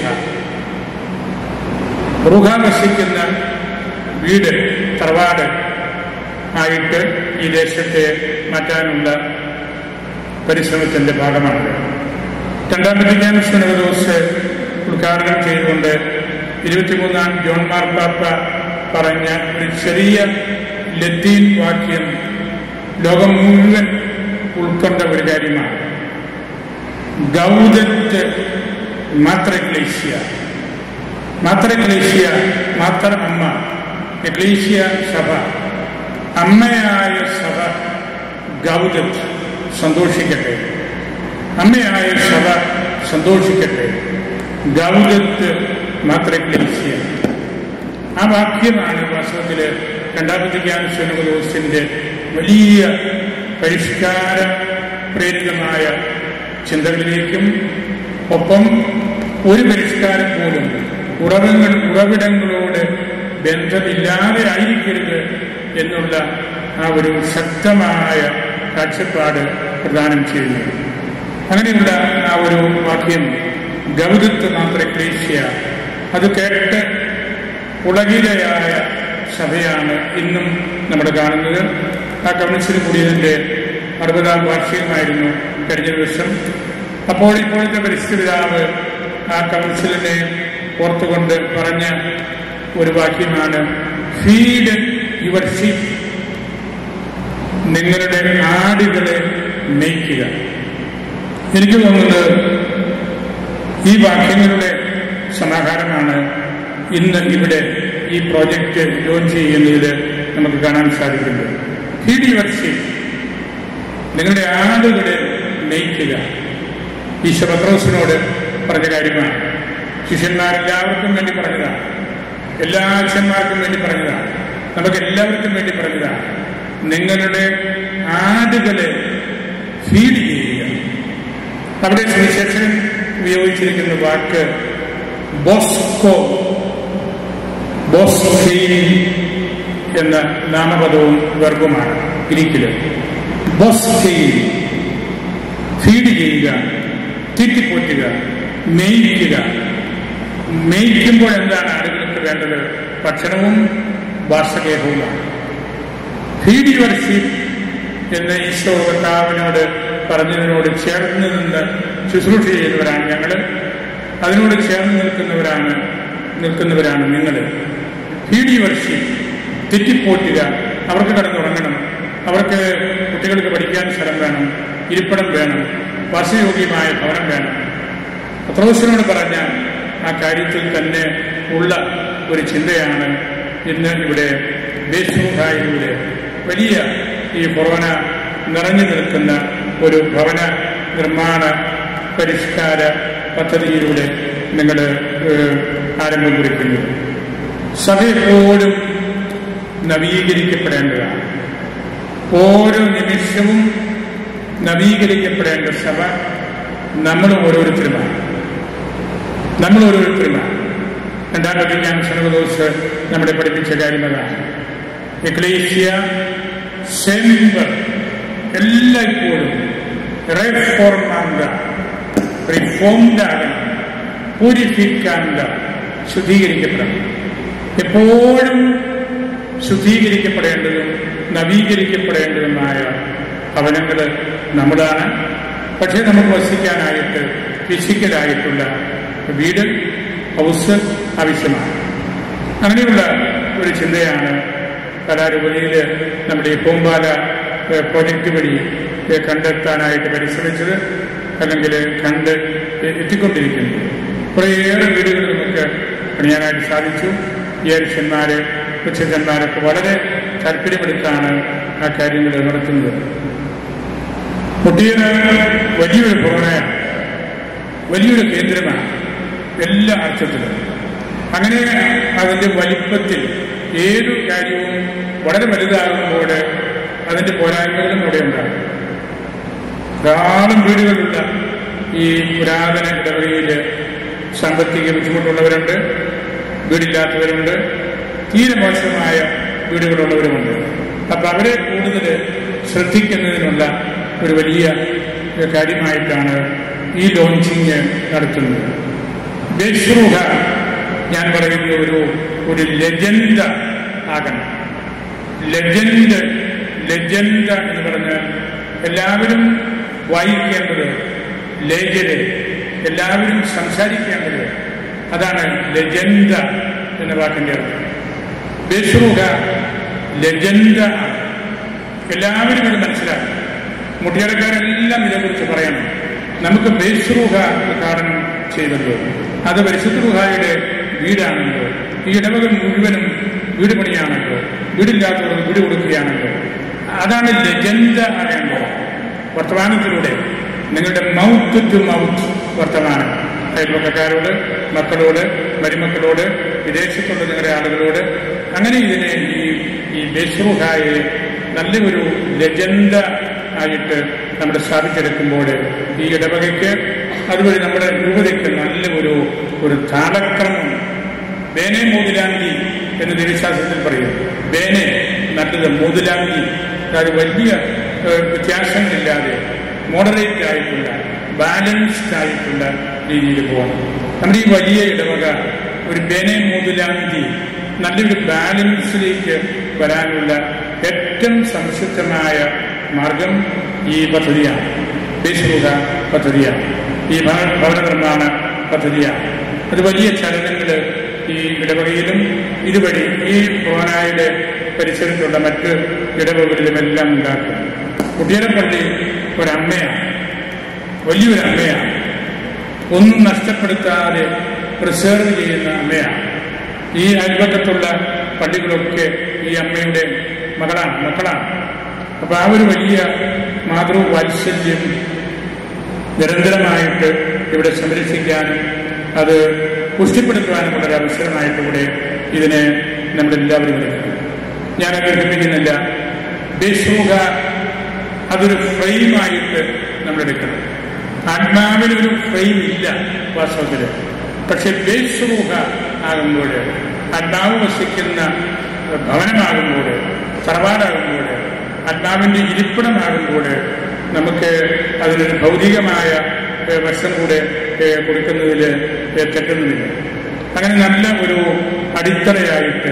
റൂഹ വസിക്കുന്ന വീട്, തറവാട് ആയിട്ട് ഈ ദേശത്തെ മാറ്റാനുള്ള പരിശ്രമത്തിന്റെ ഭാഗമാണ്. രണ്ടാം വത്തിക്കാൻ സിനോദോസ് ഉദ്ഘാടനം ചെയ്തുകൊണ്ട് ഇരുപത്തിമൂന്നാം ജോൺ മാർപ്പാപ്പ പറഞ്ഞ ഒരു ചെറിയ ലത്തീൻ വാക്യം ലോകം മുഴുവൻ ഉൾക്കൊണ്ട ഒരു കാര്യമാണ്. ഗൗദറ്റ് മാത്ര എക്ലേഷ്യ. മാത്ര എക്ലേഷ്യ, മാത്ര അമ്മ, എക്ലേഷ്യ സഭ, അമ്മയായ സഭ ഗൗദത്ത് സന്തോഷിക്കട്ടെ, അമ്മയായ സഭ സന്തോഷിക്കട്ടെ. ഗൗദത്ത് മാത്ര എക്ലേഷ്യ. ആ വാക്യമാണ് വാസ്തവത്തില് രണ്ടാം വത്തിക്കാൻ സിനോദോസിന്റെ വലിയ പരിഷ്കാര പ്രേരിതമായ ചിന്തകളിലേക്കും ഒപ്പം ഒരു പരിഷ്കാരം പോലും ഉറവിടങ്ങൾ ഉറവിടങ്ങളോട് ബന്ധമില്ലാതെ ആയിരിക്കരുത് എന്നുള്ള ആ ഒരു ശക്തമായ കാഴ്ചപ്പാട് പ്രദാനം ചെയ്യുന്നു. അങ്ങനെയുള്ള ആ ഒരു വാക്യം ഗൗദത്ത് മാത്ര എക്ലേഷ്യ, അത് കേട്ട് പുളകിതയായ സഭയാണ് ഇന്നും നമ്മൾ കാണുന്നത്. ആ കൗൺസിൽ കൂടിയതിന്റെ അറുപതാം വാർഷികമായിരുന്നു കഴിഞ്ഞ ദിവസം. അപ്പോൾ ഇപ്പോഴത്തെ പരിസ്ഥിതിപിതാവ് ആ കൗൺസിലിനെ ഓർത്തുകൊണ്ട് പറഞ്ഞ ഒരു വാക്യമാണ് ഫീഡ് യുവർ ഷീപ്പ്. നിങ്ങളുടെ ആടുകളെ മേയ്ക്കുക. എനിക്ക് തോന്നുന്നത് ഈ വാക്യങ്ങളുടെ സമാഹാരമാണ് ഇന്ന് ഇവിടെ ഈ പ്രോജക്റ്റ് ലോഞ്ച് ചെയ്യുന്നതിൽ നമുക്ക് കാണാൻ സാധിക്കുന്നത്. ഫീഡ് യുവർ ഷീപ്പ്, നിങ്ങളുടെ ആടുകളെ മേയ്ക്കുക. ഈശോ പത്രോസിനോട് പറഞ്ഞ കാര്യമാണ്. ശിഷ്യന്മാരെല്ലാവർക്കും വേണ്ടി പറഞ്ഞതാണ്, എല്ലാ അച്ഛന്മാർക്കും വേണ്ടി പറഞ്ഞതാണ്, നമുക്ക് എല്ലാവർക്കും വേണ്ടി പറഞ്ഞതാണ്. നിങ്ങളുടെ ആടുകളെ ഫീഡ് ചെയ്യുക. അവിടെ സുവിശേഷകൻ ഉപയോഗിച്ചിരിക്കുന്ന വാക്ക് ബോസ്കോ ബോസ്കെയിൻ എന്ന നാമപദവും വർഗവുമാണ്. ഗ്രീക്കില് ബോസ്കെയിൻ, ഫീഡ് ചെയ്യുക, തീറ്റിപ്പോറ്റുക, മേയിക്കുക. മേയിക്കുമ്പോൾ എന്താണ് ആളുകൾക്ക് വേണ്ടത്? ഭക്ഷണവും വാസഗേഹവുമാണ്. ഫീഡ് യുവർ ഷീപ്പ് എന്ന് ഈശോ കർത്താവിനോട് പറഞ്ഞതിനോട് ചേർന്ന് നിന്ന് ശുശ്രൂഷ ചെയ്യുന്നവരാണ് ഞങ്ങൾ. അതിനോട് ചേർന്ന് നിൽക്കുന്നവരാണ് നിൽക്കുന്നവരാണ് നിങ്ങൾ. ഫീഡ് യുവർ ഷീപ്പ്, തെറ്റിപ്പോറ്റുക. അവർക്ക് കിടന്നുറങ്ങണം, അവർക്ക് കുട്ടികൾക്ക് പഠിക്കാൻ സ്ഥലം വേണം, ഇരിപ്പിടം വേണം, വാസയോഗ്യമായ ഭവനം വേണം. പത്രോസിനോട് പറഞ്ഞ ആ കാര്യത്തിൽ തന്നെ ഉള്ള ഒരു ചിന്തയാണ് ഇന്ന് ഇവിടെ ബേസ്റൂഹായിലൂടെ വലിയ ഈ കൊറോണ നിറഞ്ഞു നിൽക്കുന്ന ഒരു ഭവന നിർമ്മാണ പരിഷ്കാര പദ്ധതിയിലൂടെ നിങ്ങൾ ആരംഭം കുറിക്കുന്നത്. സഭ എപ്പോഴും നവീകരിക്കപ്പെടേണ്ടതാണ്. ഓരോ നിമിഷവും നവീകരിക്കപ്പെടേണ്ട സഭ നമ്മൾ ഓരോരുത്തരുമാണ് നമ്മൾ ഓരോരുത്തരുമാണ് രണ്ടാമത്തെ ഞാൻ ശനവദോസ് നമ്മളെ പഠിപ്പിച്ച കാര്യം അതാണ്. എക്ലേഷ്യ സെമ്പർ എല്ലായ്പ്പോഴും റെഫോർമാണ്ട, റിഫോംഡാകണം, പൂരിഫിക്കാണ്ട, ശുദ്ധീകരിക്കപ്പെടണം. എപ്പോഴും ശുദ്ധീകരിക്കപ്പെടേണ്ടതും നവീകരിക്കപ്പെടേണ്ടതുമായ ഭവനങ്ങൾ നമ്മളാണ്. പക്ഷേ നമുക്ക് വസിക്കാനായിട്ട് ഫിസിക്കലായിട്ടുള്ള വീട്, ഹൗസ് ആവശ്യമാണ്. അങ്ങനെയുള്ള ഒരു ചിന്തയാണ് കലാരൂപതയിൽ നമ്മുടെ പൂമ്പാല പ്രോജക്റ്റ് വഴി കണ്ടെത്താനായിട്ട് പരിശ്രമിച്ചത്, അല്ലെങ്കിൽ കണ്ട് എത്തിക്കൊണ്ടിരിക്കുന്നത്. കുറേയേറെ വീടുകൾ നമുക്ക് പണിയാനായിട്ട് സാധിച്ചു. ഈ അരിശന്മാര് ഉച്ചന്മാരൊക്കെ വളരെ താല്പര്യമെടുത്താണ് ആ കാര്യങ്ങൾ നടത്തുന്നത്. കുട്ടിയുടെ വലിയൊരു പുറമയാണ്, വലിയൊരു കേന്ദ്രമാണ് എല്ലാ അർത്ഥത്തിലും. അങ്ങനെ അതിന്റെ വലിപ്പത്തിൽ ഏതു കാര്യവും വളരെ വലുതാകുമ്പോൾ അതിന്റെ പോരായ്മകളും ഇവിടെ ഉണ്ടാകും. ധാരാളം വീടുകളുള്ള ഈ പുരാതന ഇടവകയിൽ സാമ്പത്തിക ബുദ്ധിമുട്ടുള്ളവരുണ്ട്, വീടില്ലാത്തവരുണ്ട്, തീരെ മോശമായ വീടുകളുള്ളവരുമുണ്ട്. അപ്പൊ അവരെ കൂടുതൽ ശ്രദ്ധിക്കുന്നതിനുള്ള ഒരു വലിയ കാര്യമായിട്ടാണ് ഈ ലോഞ്ചിങ് നടത്തുന്നത്. ബേസ്റൂഹ ഞാൻ പറയുന്ന ഒരു ഒരു ലെജൻഡ ആകണം. ലെജൻഡ് ലെജൻഡ എന്ന് പറഞ്ഞാൽ എല്ലാവരും വായിക്കേണ്ടത്, ലേഖര് എല്ലാവരും സംസാരിക്കേണ്ടത്, അതാണ് ലെജൻഡ എന്ന വാക്കിന്റെ അർത്ഥം. ബേസ്റൂഹ ലെജൻഡ ആണ്. എല്ലാവരും ഇത് മനസ്സിലാക്കും. മുട്ടിയടക്കാരെല്ലാം ഇതേക്കുറിച്ച് പറയണം. നമുക്ക് ബേസ്റൂഹ ഉദ്ഘാടനം ചെയ്തല്ലോ, അത് പരിശുദ്ധ റൂഹായുടെ വീടാണല്ലോ. ഈ ഇടവക മുഴുവനും വീട് പണിയാണല്ലോ, വീടില്ലാത്തവർക്ക് വീട് കൊടുക്കുകയാണല്ലോ. അതാണ് ലെജൻഡ അറിയേണ്ടത്. വർത്തമാനത്തിലൂടെ നിങ്ങളുടെ മൗത്ത് ടു മൗത്ത് വർത്തമാനം അയൽപക്കക്കാരോട്, മക്കളോട്, മരുമക്കളോട്, വിദേശത്തുള്ള നിങ്ങളുടെ ആളുകളോട്, അങ്ങനെ ഇതിനെ ഈ ഈ ബേസ്റൂഹായെ നല്ലൊരു ലെജൻഡ ആയിട്ട് നമ്മുടെ സ്ഥാപിച്ചെടുക്കുമ്പോൾ ഈ ഇടവകയ്ക്ക് അതുവഴി നമ്മുടെ രൂപതയ്ക്ക് നല്ല ഒരു ഒരു താളക്രമം. ബേനെ മോതിലാങ്കി എന്ന് ദേവശാസ്ത്രത്തിൽ പറയും. ബേനെ നല്ലത്, മോതിലാങ്കി അതായത് വലിയ വ്യത്യാസങ്ങളില്ലാതെ മോഡറേറ്റ് ആയിട്ടുള്ള ബാലൻസ്ഡ് ആയിട്ടുള്ള രീതിയിൽ പോകണം. നമ്മുടെ ഈ വലിയ ഇടവക ഒരു ബേനെ മോതിലാങ്കി നല്ലൊരു ബാലൻസിലേക്ക് വരാനുള്ള ഏറ്റവും സംശുദ്ധമായ മാർഗം ഈ പദ്ധതിയാണ്, ബേസ്റൂഹ പദ്ധതിയാണ്, ഈ ഭവന നിർമ്മാണ പദ്ധതിയാണ്. അത് വലിയ ചലനങ്ങൾ ഈ ഇടവകയിലും ഇതുവഴി ഈ കൊറോണയുടെ പരിസരത്തുള്ള മറ്റ് ഇടവകളിലുമെല്ലാം ഉണ്ടാക്കും. കുട്ടിയരപ്പള്ളി ഒരമ്മയാണ്, വലിയൊരു അമ്മയാണ്, ഒന്നും നഷ്ടപ്പെടുത്താതെ പ്രിസേർവ് ചെയ്യുന്ന അമ്മയാണ്. ഈ അയൽപക്കത്തുള്ള പള്ളികളൊക്കെ ഈ അമ്മയുടെ മകളാണ് മക്കളാണ്. അപ്പൊ ആ ഒരു വലിയ മാതൃവാത്സല്യം നിരന്തരമായിട്ട് ഇവിടെ സംരക്ഷിക്കാനും അത് പുഷ്ടിപ്പെടുത്തുവാനുമുള്ള ഒരു അവസരമായിട്ടിവിടെ ഇതിനെ നമ്മളെല്ലാവരും എടുക്കണം. ഞാനത് എടുപ്പിക്കുന്നില്ല. ബേസ്റൂഹ അതൊരു ഫ്രെയിമായിട്ട് നമ്മളെടുക്കണം. ആത്മാവിനൊരു ഫ്രെയിം ഇല്ല വാസ്തവത്തില്. പക്ഷെ ബേസ്റൂഹ ആകുമ്പോൾ, ആത്മാവ് വസിക്കുന്ന ഭവനമാകുമ്പോൾ, തറവാടാകുമ്പോൾ, ആത്മാവിന്റെ ഇരിപ്പിടമാകുമ്പോൾ നമുക്ക് അതിനൊരു ഭൗതികമായ വശം കൂടെ കൊടുക്കുന്നതിൽ തെറ്റുന്നുമില്ല. അങ്ങനെ നല്ല ഒരു അടിത്തറയായിട്ട്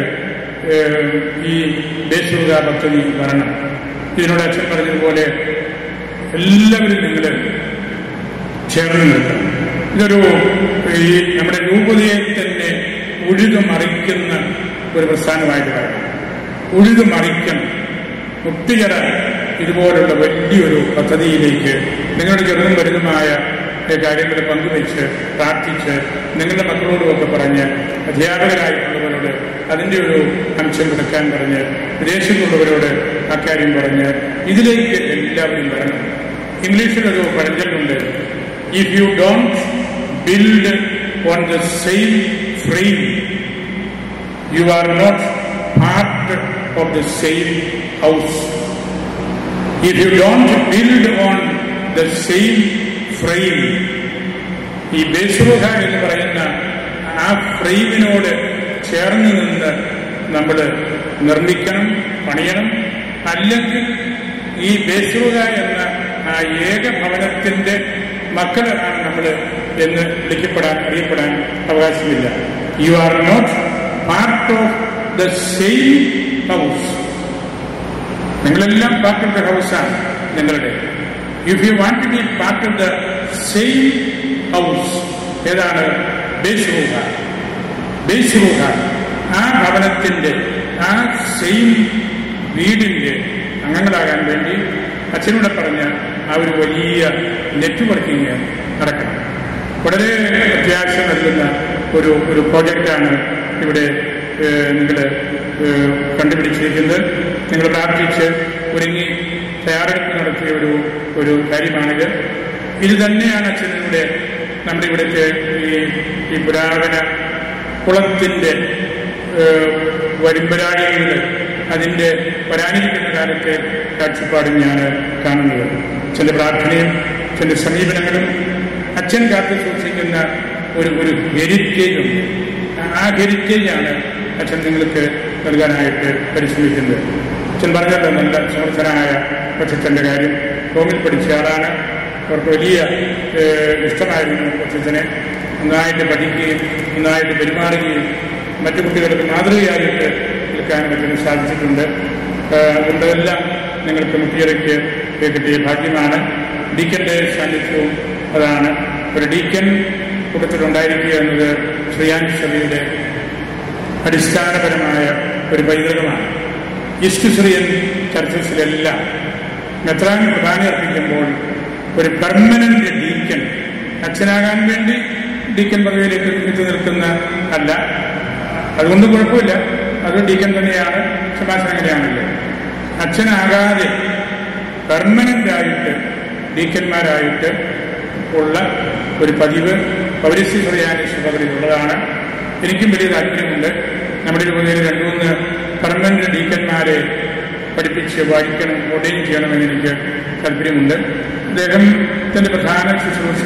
ഈ ബേസ്റൂഹ പദ്ധതി വരണം. ഇതിനോട് അച്ഛൻ പറഞ്ഞതുപോലെ എല്ലാവരും നിങ്ങൾ ചേർന്ന് നിൽക്കണം. ഇതൊരു ഈ നമ്മുടെ രൂപതയെ തന്നെ ഉഴുതുമറിക്കുന്ന ഒരു പ്രസ്ഥാനമായിട്ട് വരണം. ഉഴുതുമറിക്കണം. ഒത്തിരി ഇതുപോലുള്ള വലിയൊരു പദ്ധതിയിലേക്ക് നിങ്ങളുടെ ചെറുതും വലുതുമായ കാര്യങ്ങൾ പങ്കുവെച്ച് പ്രാർത്ഥിച്ച് നിങ്ങളുടെ മക്കളോടുമൊക്കെ പറഞ്ഞ് അധ്യാപകരായിട്ടുള്ളവരോട് അതിൻ്റെ ഒരു അംശം കൊടുക്കാൻ പറഞ്ഞ് വിദേശത്തുള്ളവരോട് അക്കാര്യം പറഞ്ഞ് ഇതിലേക്ക് എല്ലാവരും വരണം. ഇംഗ്ലീഷിലൊരു പഴഞ്ചൊല്ലുണ്ട്, if you don't build on the same frame you are not part of the same house. If you don't build on the same frame, ഈ ബേസ്റൂഹ എന്ന് പറയുന്ന ആ ഫ്രെയിമിനോട് ചേർന്ന് നിന്ന് നമ്മൾ നിർമ്മിക്കണം, പണിയണം. അല്ലെങ്കിൽ ഈ ബേസ്റൂഹ എന്ന ആ ഏക ഭവനത്തിന്റെ മക്കളാണ് നമ്മൾ എന്ന് വിളിക്കപ്പെടാൻ അറിയപ്പെടാൻ അവകാശമില്ല. You are not part of the same house. നിങ്ങളെല്ലാം പാർട്ട് ഓഫ് ദ ഹൗസാണ് നിങ്ങളുടെ. If you want to be part of the same house, ഏതാണ് ബേസ്റൂഹ. ബേസ്റൂഹ ആ ഭവനത്തിന്റെ ആ സെയിം വീടിന്റെ അംഗങ്ങളാകാൻ വേണ്ടി അച്ഛനോട് പറഞ്ഞ ആ ഒരു വലിയ നെറ്റ്വർക്കിംഗ് നടക്കണം. വളരെ അത്യാവശ്യം നൽകുന്ന ഒരു ഒരു പ്രോജക്റ്റാണ് ഇവിടെ നിങ്ങൾ കണ്ടുപിടിച്ചിരിക്കുന്നത്. നിങ്ങൾ പ്രാർത്ഥിച്ച് ഒരുങ്ങി തയ്യാറെടുപ്പ് നടത്തിയ ഒരു ഒരു കാര്യമാണിത്. ഇത് തന്നെയാണ് അച്ഛനിവിടെ നമ്മുടെ ഇവിടുത്തെ ഈ ഈ പുരാതന കുളത്തിന്റെ വരുമ്പരാഴികളിൽ അതിന്റെ വരാനിരിക്കുന്ന കാലത്തെ കാഴ്ചപ്പാടും ഞാൻ കാണുന്നത്. ചില പ്രാർത്ഥനയും ചില സമീപനങ്ങളും അച്ഛൻ കാത്തു സൂക്ഷിക്കുന്ന ഒരു ഒരു ഹെരിറ്റേജും, ആ ഹെരിറ്റേജാണ് അച്ഛൻ നിങ്ങൾക്ക് നൽകാനായിട്ട് പരിശ്രമിക്കുന്നത്. അച്ഛൻ പറഞ്ഞല്ലോ നല്ല സമർത്ഥനായ കൊച്ചച്ഛൻ്റെ കാര്യം. റോമിൽ പഠിച്ച ആളാണ്. അവർക്ക് വലിയ ഇഷ്ടമായിരുന്നു കൊച്ചച്ഛനെ. നന്നായിട്ട് പഠിക്കുകയും നന്നായിട്ട് പെരുമാറുകയും മറ്റു കുട്ടികൾക്ക് മാതൃകയായിട്ട് നിൽക്കാനും അച്ഛന് സാധിച്ചിട്ടുണ്ട്. അതുകൊണ്ടെല്ലാം നിങ്ങൾക്ക് മുഖ്യരയ്ക്ക് കിട്ടിയ ഭാഗ്യമാണ്. ഡീക്കന്റെ സാന്നിധ്യവും അതാണ്. ഒരു ഡീക്കൻ കൂട്ടത്തിലുണ്ടായിരിക്കുക എന്നത് ശ്രീയാനി സഭയുടെ അടിസ്ഥാനപരമായ ഒരു പൈതൃകമാണ്. ഈസ്റ്റ് സിറിയൻ ചർച്ചസിലെല്ലാം മെത്രാൻ കുർബാന അർപ്പിക്കുമ്പോൾ ഒരു പെർമനന്റ് ഡീക്കൻ, അച്ഛനാകാൻ വേണ്ടി ഡീക്കൻ പദവിയിലേക്ക് എത്തി നിൽക്കുന്ന അല്ല, അതുകൊണ്ട് കുഴപ്പമില്ല, അത് ഡീക്കൻ തന്നെയാണ്, ശുപാർശ അങ്ങനെയാണല്ലോ. അച്ഛനാകാതെ പെർമനന്റായിട്ട് ഡീക്കന്മാരായിട്ട് ഉള്ള ഒരു പതിവ് പൗരസ്ത്യ ശ്രീയാനി സഭകളിലുള്ളതാണ്. എനിക്കും വലിയ താല്പര്യമുണ്ട്. നമ്മുടെ രൂപതയിൽ രണ്ടു മൂന്ന് പെർമനന്റ് ഡീക്കന്മാരെ പഠിപ്പിച്ച് വായിക്കണം, ഓർഡൈൻ ചെയ്യണമെന്ന് എനിക്ക് താല്പര്യമുണ്ട്. അദ്ദേഹത്തിന്റെ പ്രധാന ശുശ്രൂഷ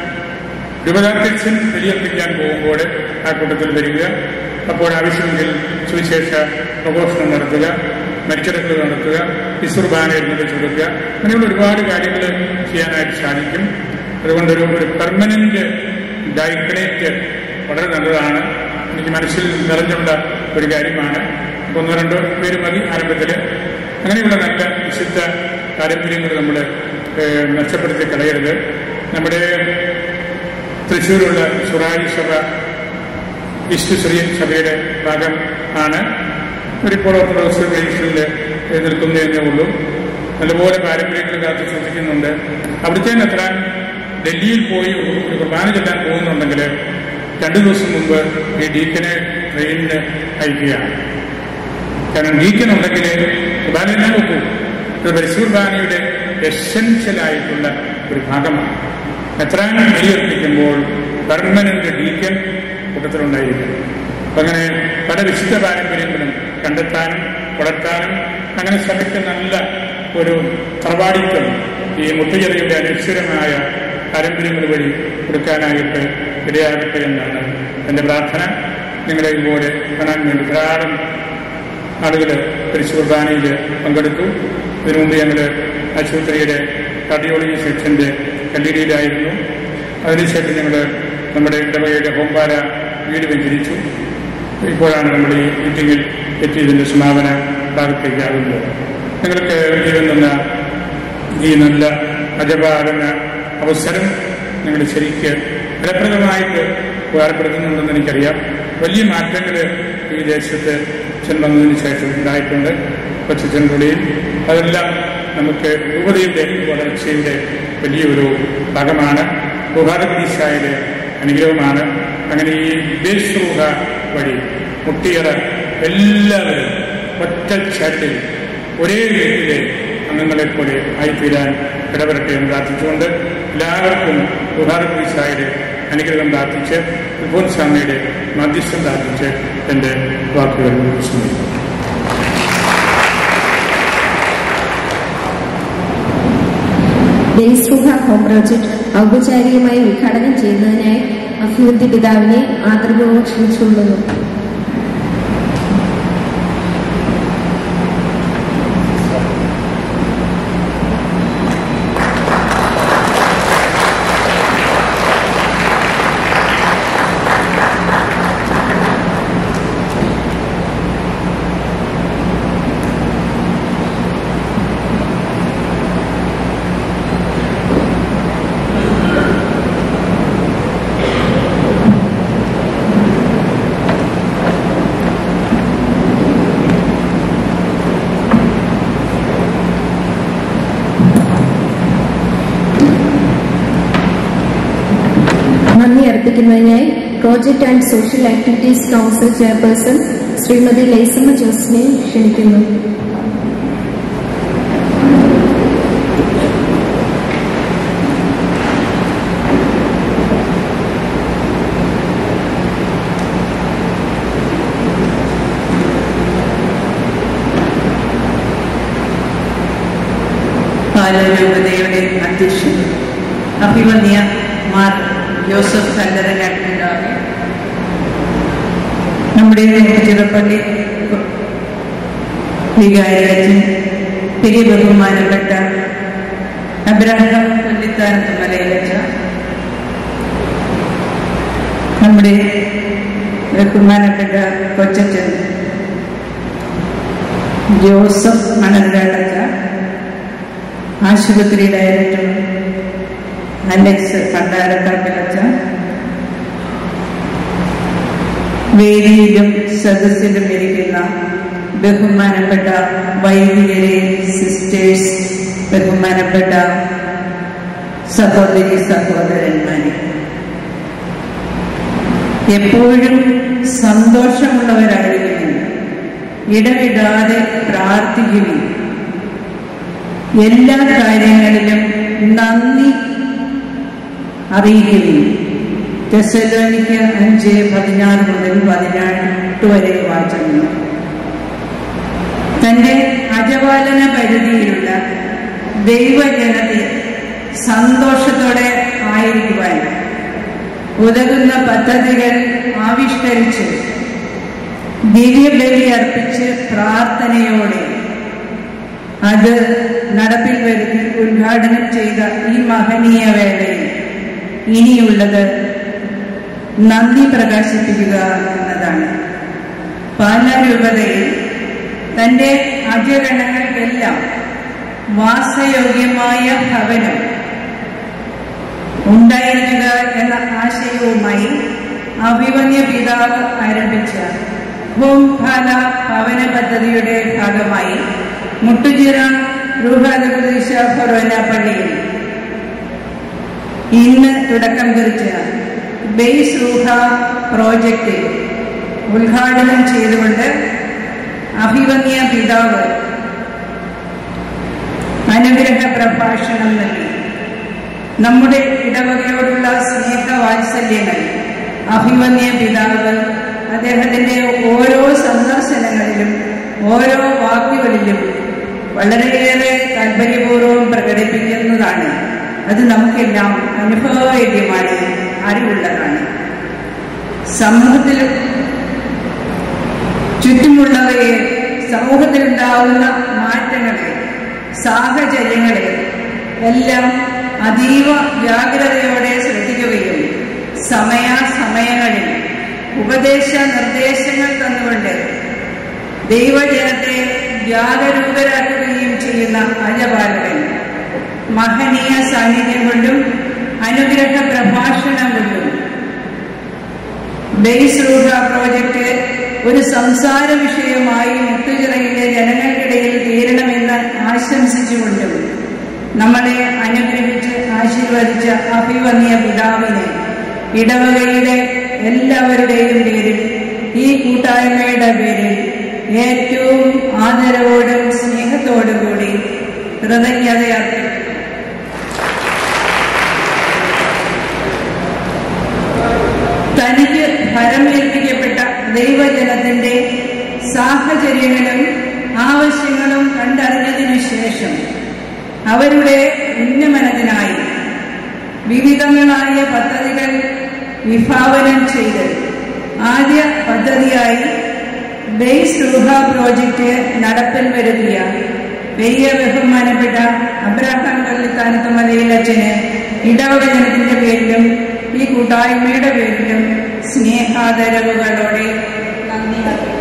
രൂപതാധ്യക്ഷൻ ബലിയർപ്പിക്കാൻ പോകുമ്പോൾ ആ കൂട്ടത്തിൽ വരിക, അപ്പോൾ ആവശ്യമെങ്കിൽ സുവിശേഷ പ്രഘോഷണം നടത്തുക, മരിച്ചടക്കൽ നടത്തുക, വിസുർബാന എഴുന്നേറ്റ് കൊടുക്കുക, അങ്ങനെയുള്ള ഒരുപാട് കാര്യങ്ങൾ ചെയ്യാനായിട്ട് സാധിക്കും. അതുകൊണ്ടൊരു ഒരു പെർമനന്റ് ഡയക്കണേറ്റ് വളരെ നല്ലതാണ്. എനിക്ക് മനസ്സിൽ നിറഞ്ഞുള്ള ഒരു കാര്യമാണ്. ഒന്നോ രണ്ടോ പേര് മതി ആരംഭത്തിൽ. അങ്ങനെയുള്ള നല്ല വിശുദ്ധ പാരമ്പര്യങ്ങൾ നമ്മൾ നഷ്ടപ്പെടുത്തി കളയരുത്. നമ്മുടെ തൃശ്ശൂരുള്ള സുറായി സഭ ഈസ്റ്റ് സിറിയൻ സഭയുടെ ഭാഗം ആണ്. ഒരിപ്പോൾ ഓർത്തഡോക്സ് ട്രഡീഷനിൽ നിൽക്കുന്നതേ ഉള്ളൂ. നല്ലപോലെ പാരമ്പര്യങ്ങൾ കാത്തു സൂക്ഷിക്കുന്നുണ്ട്. അവിടുത്തെ എത്ര ഡൽഹിയിൽ പോയി ഒരു കുർബാന ചെല്ലാൻ പോകുന്നുണ്ടെങ്കിൽ രണ്ടു ദിവസം മുമ്പ് ഈ ഡീക്കനെ ട്രെയിനിന് അയക്കുകയാണ്. കാരണം ഡീക്കൻ ഉണ്ടെങ്കിൽ കുർബാന എല്ലാം നോക്കൂ. ഇത് പരിശുർബാനയുടെ എസെൻഷ്യലായിട്ടുള്ള ഒരു ഭാഗമാണ്. എത്രാൻ ബലിയർപ്പിക്കുമ്പോൾ പെർമനന്റ് ഡീക്കൻ കൂട്ടത്തിലുണ്ടായിരിക്കും. അപ്പം അങ്ങനെ പല വിശുദ്ധ പാരമ്പര്യങ്ങളും കണ്ടെത്താനും വളർത്താനും അങ്ങനെ സഭയ്ക്ക് നല്ല ഒരു തറവാടിത്വം ഈ മുത്തുചെറിയുടെ അനശ്വരമായ പാരമ്പര്യങ്ങൾ വഴി കൊടുക്കാനായിട്ട് ഇടയാകട്ടെ എന്നാണ് എൻ്റെ പ്രാർത്ഥന. നിങ്ങളെ ഇതുപോലെ കാണാൻ വേണ്ടി ധാരാളം ആളുകൾ പരിശുദ്ധ കുർബാനയിൽ പങ്കെടുത്തു. ഇതിനു മുമ്പ് ഞങ്ങൾ ആശുപത്രിയുടെ കാർഡിയോളജി സെക്ഷൻ്റെ കല്ലീരിയിലായിരുന്നു. അതിനുശേഷം ഞങ്ങൾ നമ്മുടെ ഇടവകയുടെ ഹോംപാല വീട് വെഞ്ചരിച്ചു. ഇപ്പോഴാണ് നമ്മൾ ഈ മീറ്റിങ്ങിൽ എത്തിയതിൻ്റെ സമാപന ഭാഗത്തേക്കാകുന്നത്. നിങ്ങൾക്ക് വേണ്ടി നിന്ന ഈ നല്ല അജപാലന അവസരം നിങ്ങൾ ശരിക്ക് ഫലപ്രദമായിട്ട് ഉപകാരപ്പെടുത്തുന്നുണ്ടെന്ന് എനിക്കറിയാം. വലിയ മാറ്റങ്ങൾ ഈ ദേശത്ത് അച്ഛൻ വന്നതിന് ശേഷം ഉണ്ടായിട്ടുണ്ട്. കൊച്ചച്ഛൻകുടിയിൽ അതെല്ലാം നമുക്ക് രൂപതയുടെ വളർച്ചയുടെ വലിയൊരു ഭാഗമാണ്. ബഹുഭാരതീശായുടെ അനുഗ്രഹമാണ്. അങ്ങനെ ഈ ദേശൂഹ വഴി മുട്ടിയറ എല്ലാവരും ഒറ്റ ചാട്ടിൽ ഒരേ വീട്ടിലെ അംഗങ്ങളെപ്പോലെ ആയിത്തീരാൻ ഇടപെടട്ടെ എന്ന് പ്രാർത്ഥിച്ചുകൊണ്ട് എല്ലാവർക്കും ബഹുഭാരതീശായുടെ അനുഗ്രഹം പ്രാർത്ഥിച്ച് അൽഫോൻസാമ്മയുടെ മധ്യസ്ഥം പ്രാർത്ഥിച്ച് എൻ്റെ വാക്കുകൾ വിസ്മരിക്കും. ദേശൂഹ ഹോം പ്രോജക്ട് ഔപചാരികമായി ഉദ്ഘാടനം ചെയ്യുന്നതിനായി അഭിവൃദ്ധി പിതാവിനെ ആദരപൂർവ്വം ക്ഷണിച്ചുകൊള്ളുന്നു. നന്ദി അർപ്പിക്കുന്നതിനായി project and social activities council chairperson Shrimati Lissamma ജോസിനെ ക്ഷണിക്കുന്നു. പാലരൂപതയുടെ അധ്യക്ഷൻ അഭിമന്യ മാർ ജോസഫ് കല്ലറങ്ങാട്ടിലുണ്ടാകെ, നമ്മുടെ ചിറപ്പള്ളി വികാരിയച്ഛൻ, പെരിയ ബഹുമാനപ്പെട്ട അബ്രഹാം കൊല്ലിത്താനത്ത് മലയിലച്ച, നമ്മുടെ ബഹുമാനപ്പെട്ട കൊച്ചച്ഛൻ ജോസഫ് മണൽകാട്ടച്ച, ആശുപത്രി ഡയറക്ടർ അലക്സ് പണ്ടാരക്കാട്ടിലച്ച, വേദിയിലും സദസ്സിലും ഇരിക്കുന്ന ബഹുമാനപ്പെട്ട വൈദികരെ, സിസ്റ്റേഴ്സ്, ബഹുമാനപ്പെട്ട സഹോദരി സഹോദരന്മാരെ, എപ്പോഴും സന്തോഷമുള്ളവരായിരിക്കും, ഇടവിടാതെ പ്രാർത്ഥിക്കുകയും എല്ലാ കാര്യങ്ങളിലും നന്ദി അറിയിക്കുകയും. തെസ്സലോനിക്ക അഞ്ച് പതിനാറ് മുതൽ പതിനെട്ട് വരെ വാചകങ്ങൾ. തന്റെ അജപാലന പരിധിയിലുള്ള ദൈവജനത്തെ സന്തോഷത്തോടെ ആയിരിക്കുവാൻ ഉതകുന്ന പദ്ധതികൾ ആവിഷ്കരിച്ച് ദിവ്യബലി അർപ്പിച്ച് പ്രാർത്ഥനയോടെ അത് നടപ്പിൽ വരുത്തി ഉദ്ഘാടനം ചെയ്ത ഈ മഹനീയ വേളയിൽ ഇനിയുള്ളത് നന്ദി പ്രകാശിപ്പിക്കുക എന്നതാണ്. പാലാരൂപതയിൽ തന്റെ അജഗണങ്ങൾക്കെല്ലാം വാസയോഗ്യമായ ഭവനം ഉണ്ടായിരിക്കുക എന്ന ആശയവുമായി അഭിമന്യ പിതാവ് ആരംഭിച്ച ഹോംഭാല ഭവന പദ്ധതിയുടെ ഭാഗമായി മുട്ടുചിറ റൂഹാദീശ ഫൊറോന പള്ളിയിൽ ഇന്ന് തുടക്കം കുറിച്ച ബേസ് റൂഹ പ്രോജക്റ്റ് ഉദ്ഘാടനം ചെയ്തുകൊണ്ട് അഭിമന്യ പിതാവ് അനുഗ്രഹ പ്രഭാഷണം നൽകി. നമ്മുടെ ഇടവകയോടുള്ള സ്നേഹവാത്സല്യങ്ങൾ അഭിമന്യ പിതാവ് അദ്ദേഹത്തിന്റെ ഓരോ സന്ദർശനങ്ങളിലും ഓരോ വാക്കുകളിലും വളരെയേറെ താല്പര്യപൂർവ്വം പ്രകടിപ്പിക്കുന്നതാണ്. അത് നമുക്കെല്ലാം അനുഭവവേദ്യമായി അറിവുള്ളതാണ്. സമൂഹത്തിൽ ചുറ്റുമുള്ളവയെ, സമൂഹത്തിലുണ്ടാവുന്ന മാറ്റങ്ങളെ, സാഹചര്യങ്ങളെ എല്ലാം അതീവ ജാഗ്രതയോടെ ശ്രദ്ധിക്കുകയും സമയാസമയങ്ങളിൽ ഉപദേശ നിർദ്ദേശങ്ങൾ തന്നുകൊണ്ട് ദൈവജനത്തെ ജാഗരൂകരാക്കുകയും ചെയ്യുന്ന അജപാലകൻ മഹനീയ സാന്നിധ്യം കൊണ്ടും അനുഗ്രഹ പ്രഭാഷണം കൊണ്ടും ബേസ് റൂഹ പ്രോജക്റ്റ് ഒരു സംസാര വിഷയമായി മുട്ടുചിറയിലെ ജനങ്ങൾക്കിടയിൽ തീരണമെന്ന് ആശംസിച്ചുകൊണ്ടും നമ്മളെ അനുഗ്രഹിച്ച് ആശീർവദിച്ച അഭിവന്യ പിതാവിനെ ഇടവകയുടെ എല്ലാവരുടെയും പേരിൽ, ഈ കൂട്ടായ്മയുടെ പേരിൽ ഏറ്റവും ആദരവോടും സ്നേഹത്തോടും കൂടി കൃതജ്ഞതയർപ്പിക്കുന്നു. തനിക്ക് ഫലമേൽപ്പിക്കപ്പെട്ട ദൈവജനത്തിന്റെ സാഹചര്യങ്ങളും ആവശ്യങ്ങളും കണ്ടറിഞ്ഞതിനു ശേഷം അവരുടെ ഉന്നമനത്തിനായി വിവിധങ്ങളായ പദ്ധതികൾ വിഭാവനം ചെയ്ത് ആദ്യ പദ്ധതിയായി ബേസ് റൂഹ പ്രോജക്റ്റ് നടപ്പിൽ വരുത്തിയ വലിയ ബഹുമാനപ്പെട്ട അബ്രഹാം കള്ളിത്താനത്ത് മലയിലച്ഛന് ഇടവക ജനത്തിന്റെ പേരിലും ഈ കൂട്ടായ്മയുടെ പേരിലും സ്നേഹാദരവുകളോടെ നന്ദി അറിയിക്കുന്നു.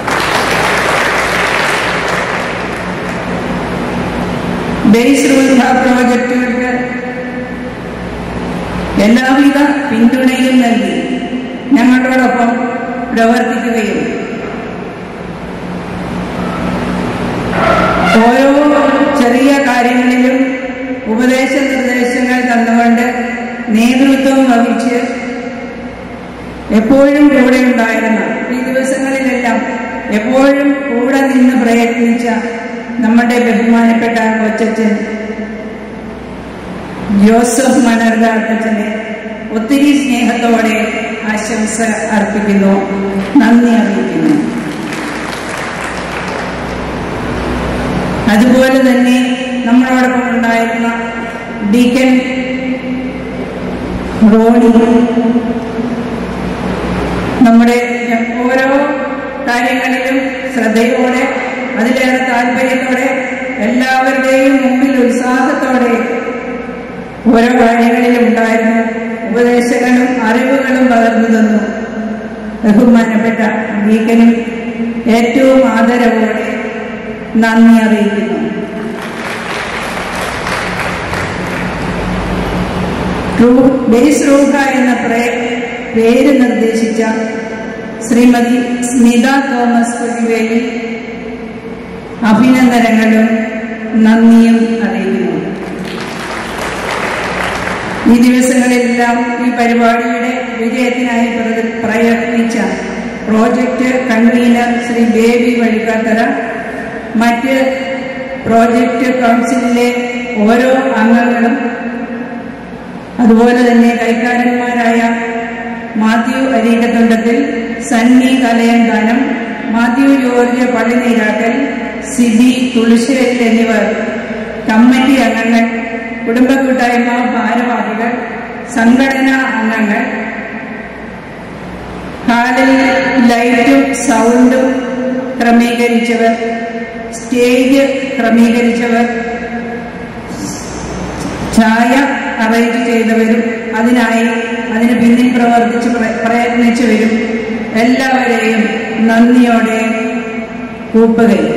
ബേസ് റൂഹ പ്രോജക്റ്റുകൾക്ക് എല്ലാവിധ പിന്തുണയും നൽകി ഞങ്ങളോടൊപ്പം പ്രവർത്തിക്കുകയും ഓരോ ചെറിയ കാര്യങ്ങളിലും ഉപദേശ നിർദ്ദേശങ്ങൾ തന്നുകൊണ്ട് നേതൃത്വം വഹിച്ച് എപ്പോഴും കൂടെ ഉണ്ടായിരുന്ന ഈ ദിവസങ്ങളിലെല്ലാം എപ്പോഴും കൂടെ നിന്ന് പ്രയത്നിച്ച നമ്മുടെ ബഹുമാനപ്പെട്ട കൊച്ചച്ഛൻ ജോസഫ് മണർകാട്ടച്ഛനെ ഒത്തിരി സ്നേഹത്തോടെ ആശംസ അർപ്പിക്കുന്നു, നന്ദി അറിയിക്കുന്നു. അതുപോലെ തന്നെ നമ്മളോടൊപ്പം ഉണ്ടായിരുന്ന ഡീക്കൻ റോണി നമ്മുടെ ഓരോ കാര്യങ്ങളിലും ശ്രദ്ധയോടെ, അതിലേറെ താല്പര്യത്തോടെ, എല്ലാവരുടെയും മുമ്പിൽ ഉത്സാഹത്തോടെ ഓരോ കാര്യങ്ങളിലും ഉണ്ടായിരുന്നു. ഉപദേശങ്ങളും അറിവുകളും പകർന്നു തന്നു. ബഹുമാനപ്പെട്ട ഡീക്കനും ഏറ്റവും ആദരവോടെ നന്ദി അറിയിക്കുന്നു. ബേസ് റൂഹ എന്ന പേര് നിർദ്ദേശിച്ച ശ്രീമതി സ്മിത തോമസ് കുരുവേലി അഭിനന്ദനങ്ങളും നന്ദിയും അറിയിക്കുന്നു. ഈ ദിവസങ്ങളെല്ലാം ഈ പരിപാടിയുടെ വിജയത്തിനായി പ്രയത്നിച്ച പ്രോജക്റ്റ് കൺവീനർ ശ്രീ ബേബി വഴിക്കാത്തറ, മറ്റ് പ്രോജക്റ്റ് കൗൺസിലിലെ ഓരോ അംഗങ്ങളും, അതുപോലെ തന്നെ കൈക്കാരന്മാരായ Mathew Areekkathundathil, Sunny Kalayankanam, Mathew George Pallineerakkal, Siby Thulassery എന്നിവർ, കമ്മിറ്റി അംഗങ്ങൾ, കുടുംബ കൂട്ടായ്മ ഭാരവാഹികൾ, സംഘടനാ അംഗങ്ങൾ, ഹാളിൽ ലൈറ്റും സൗണ്ടും ക്രമീകരിച്ചവർ, സ്റ്റേജ് ക്രമീകരിച്ചവർ, ചായ അറേഞ്ച് ചെയ്തവരും അതിനായി അതിന് പിന്നിൽ പ്രവർത്തിച്ച് പ്രയത്നിച്ചവരും എല്ലാവരെയും നന്ദിയോടെ കൂപ്പുകയും.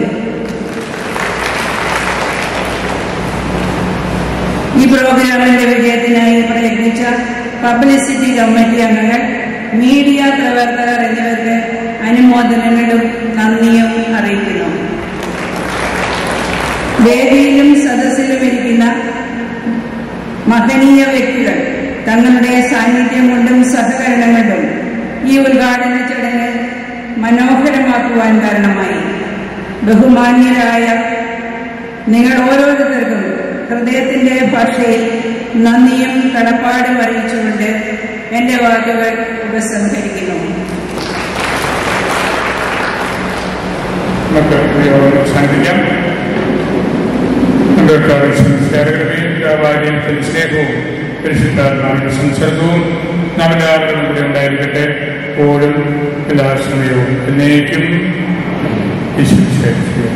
ഈ പ്രോഗ്രാമിന്റെ വിജയത്തിനായി പ്രയത്നിച്ച പബ്ലിസിറ്റി കമ്മിറ്റി അംഗങ്ങൾ, മീഡിയ പ്രവർത്തകർ എന്നിവർക്ക് അനുമോദനങ്ങളും നന്ദിയും അറിയിക്കുന്നു. വേദിയിലും സദസ്സിലും ഇരിക്കുന്ന മഹനീയ വ്യക്തികൾ തങ്ങളുടെ സാന്നിധ്യം കൊണ്ടും സഹകരണം കൊണ്ടും ഈ ഉദ്ഘാടന ചടങ്ങ് മനോഹരമാക്കുവാൻ കാരണമായി. ബഹുമാന്യരായ നിങ്ങൾ ഓരോരുത്തർക്കും ഹൃദയത്തിന്റെ ഭാഷയിൽ നന്ദിയും കടപ്പാടും അറിയിച്ചുകൊണ്ട് എന്റെ വാക്കുകൾ ഉപസംഹരിക്കുന്നു. നമുക്ക് അവസാനിപ്പിക്കാം. പിതാവാര്യത്തിൽ സ്നേഹവും പരിശുദ്ധാത്മാവിന്റെ സംസർഗവും നാം എല്ലാവരും കൂടെ ഉണ്ടായിരിക്കട്ടെ, എപ്പോഴും എല്ലാ സമയവും എന്നേക്കും. ഈശ്വര